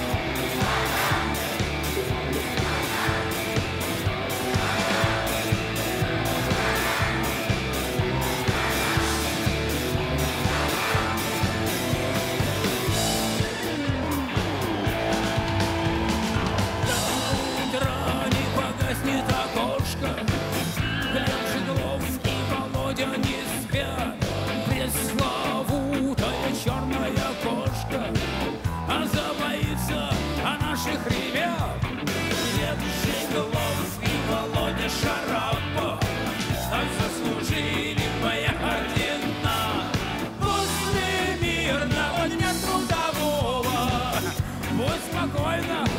Гаснет окошко, Глеб Жиглов и Володя не спят. Пресловутая черная кошка, а забоится о наших ребят. Глеб Жиглов и Володя Шарапов заслужили поехать на после мирного дня трудового. Будь спокойна,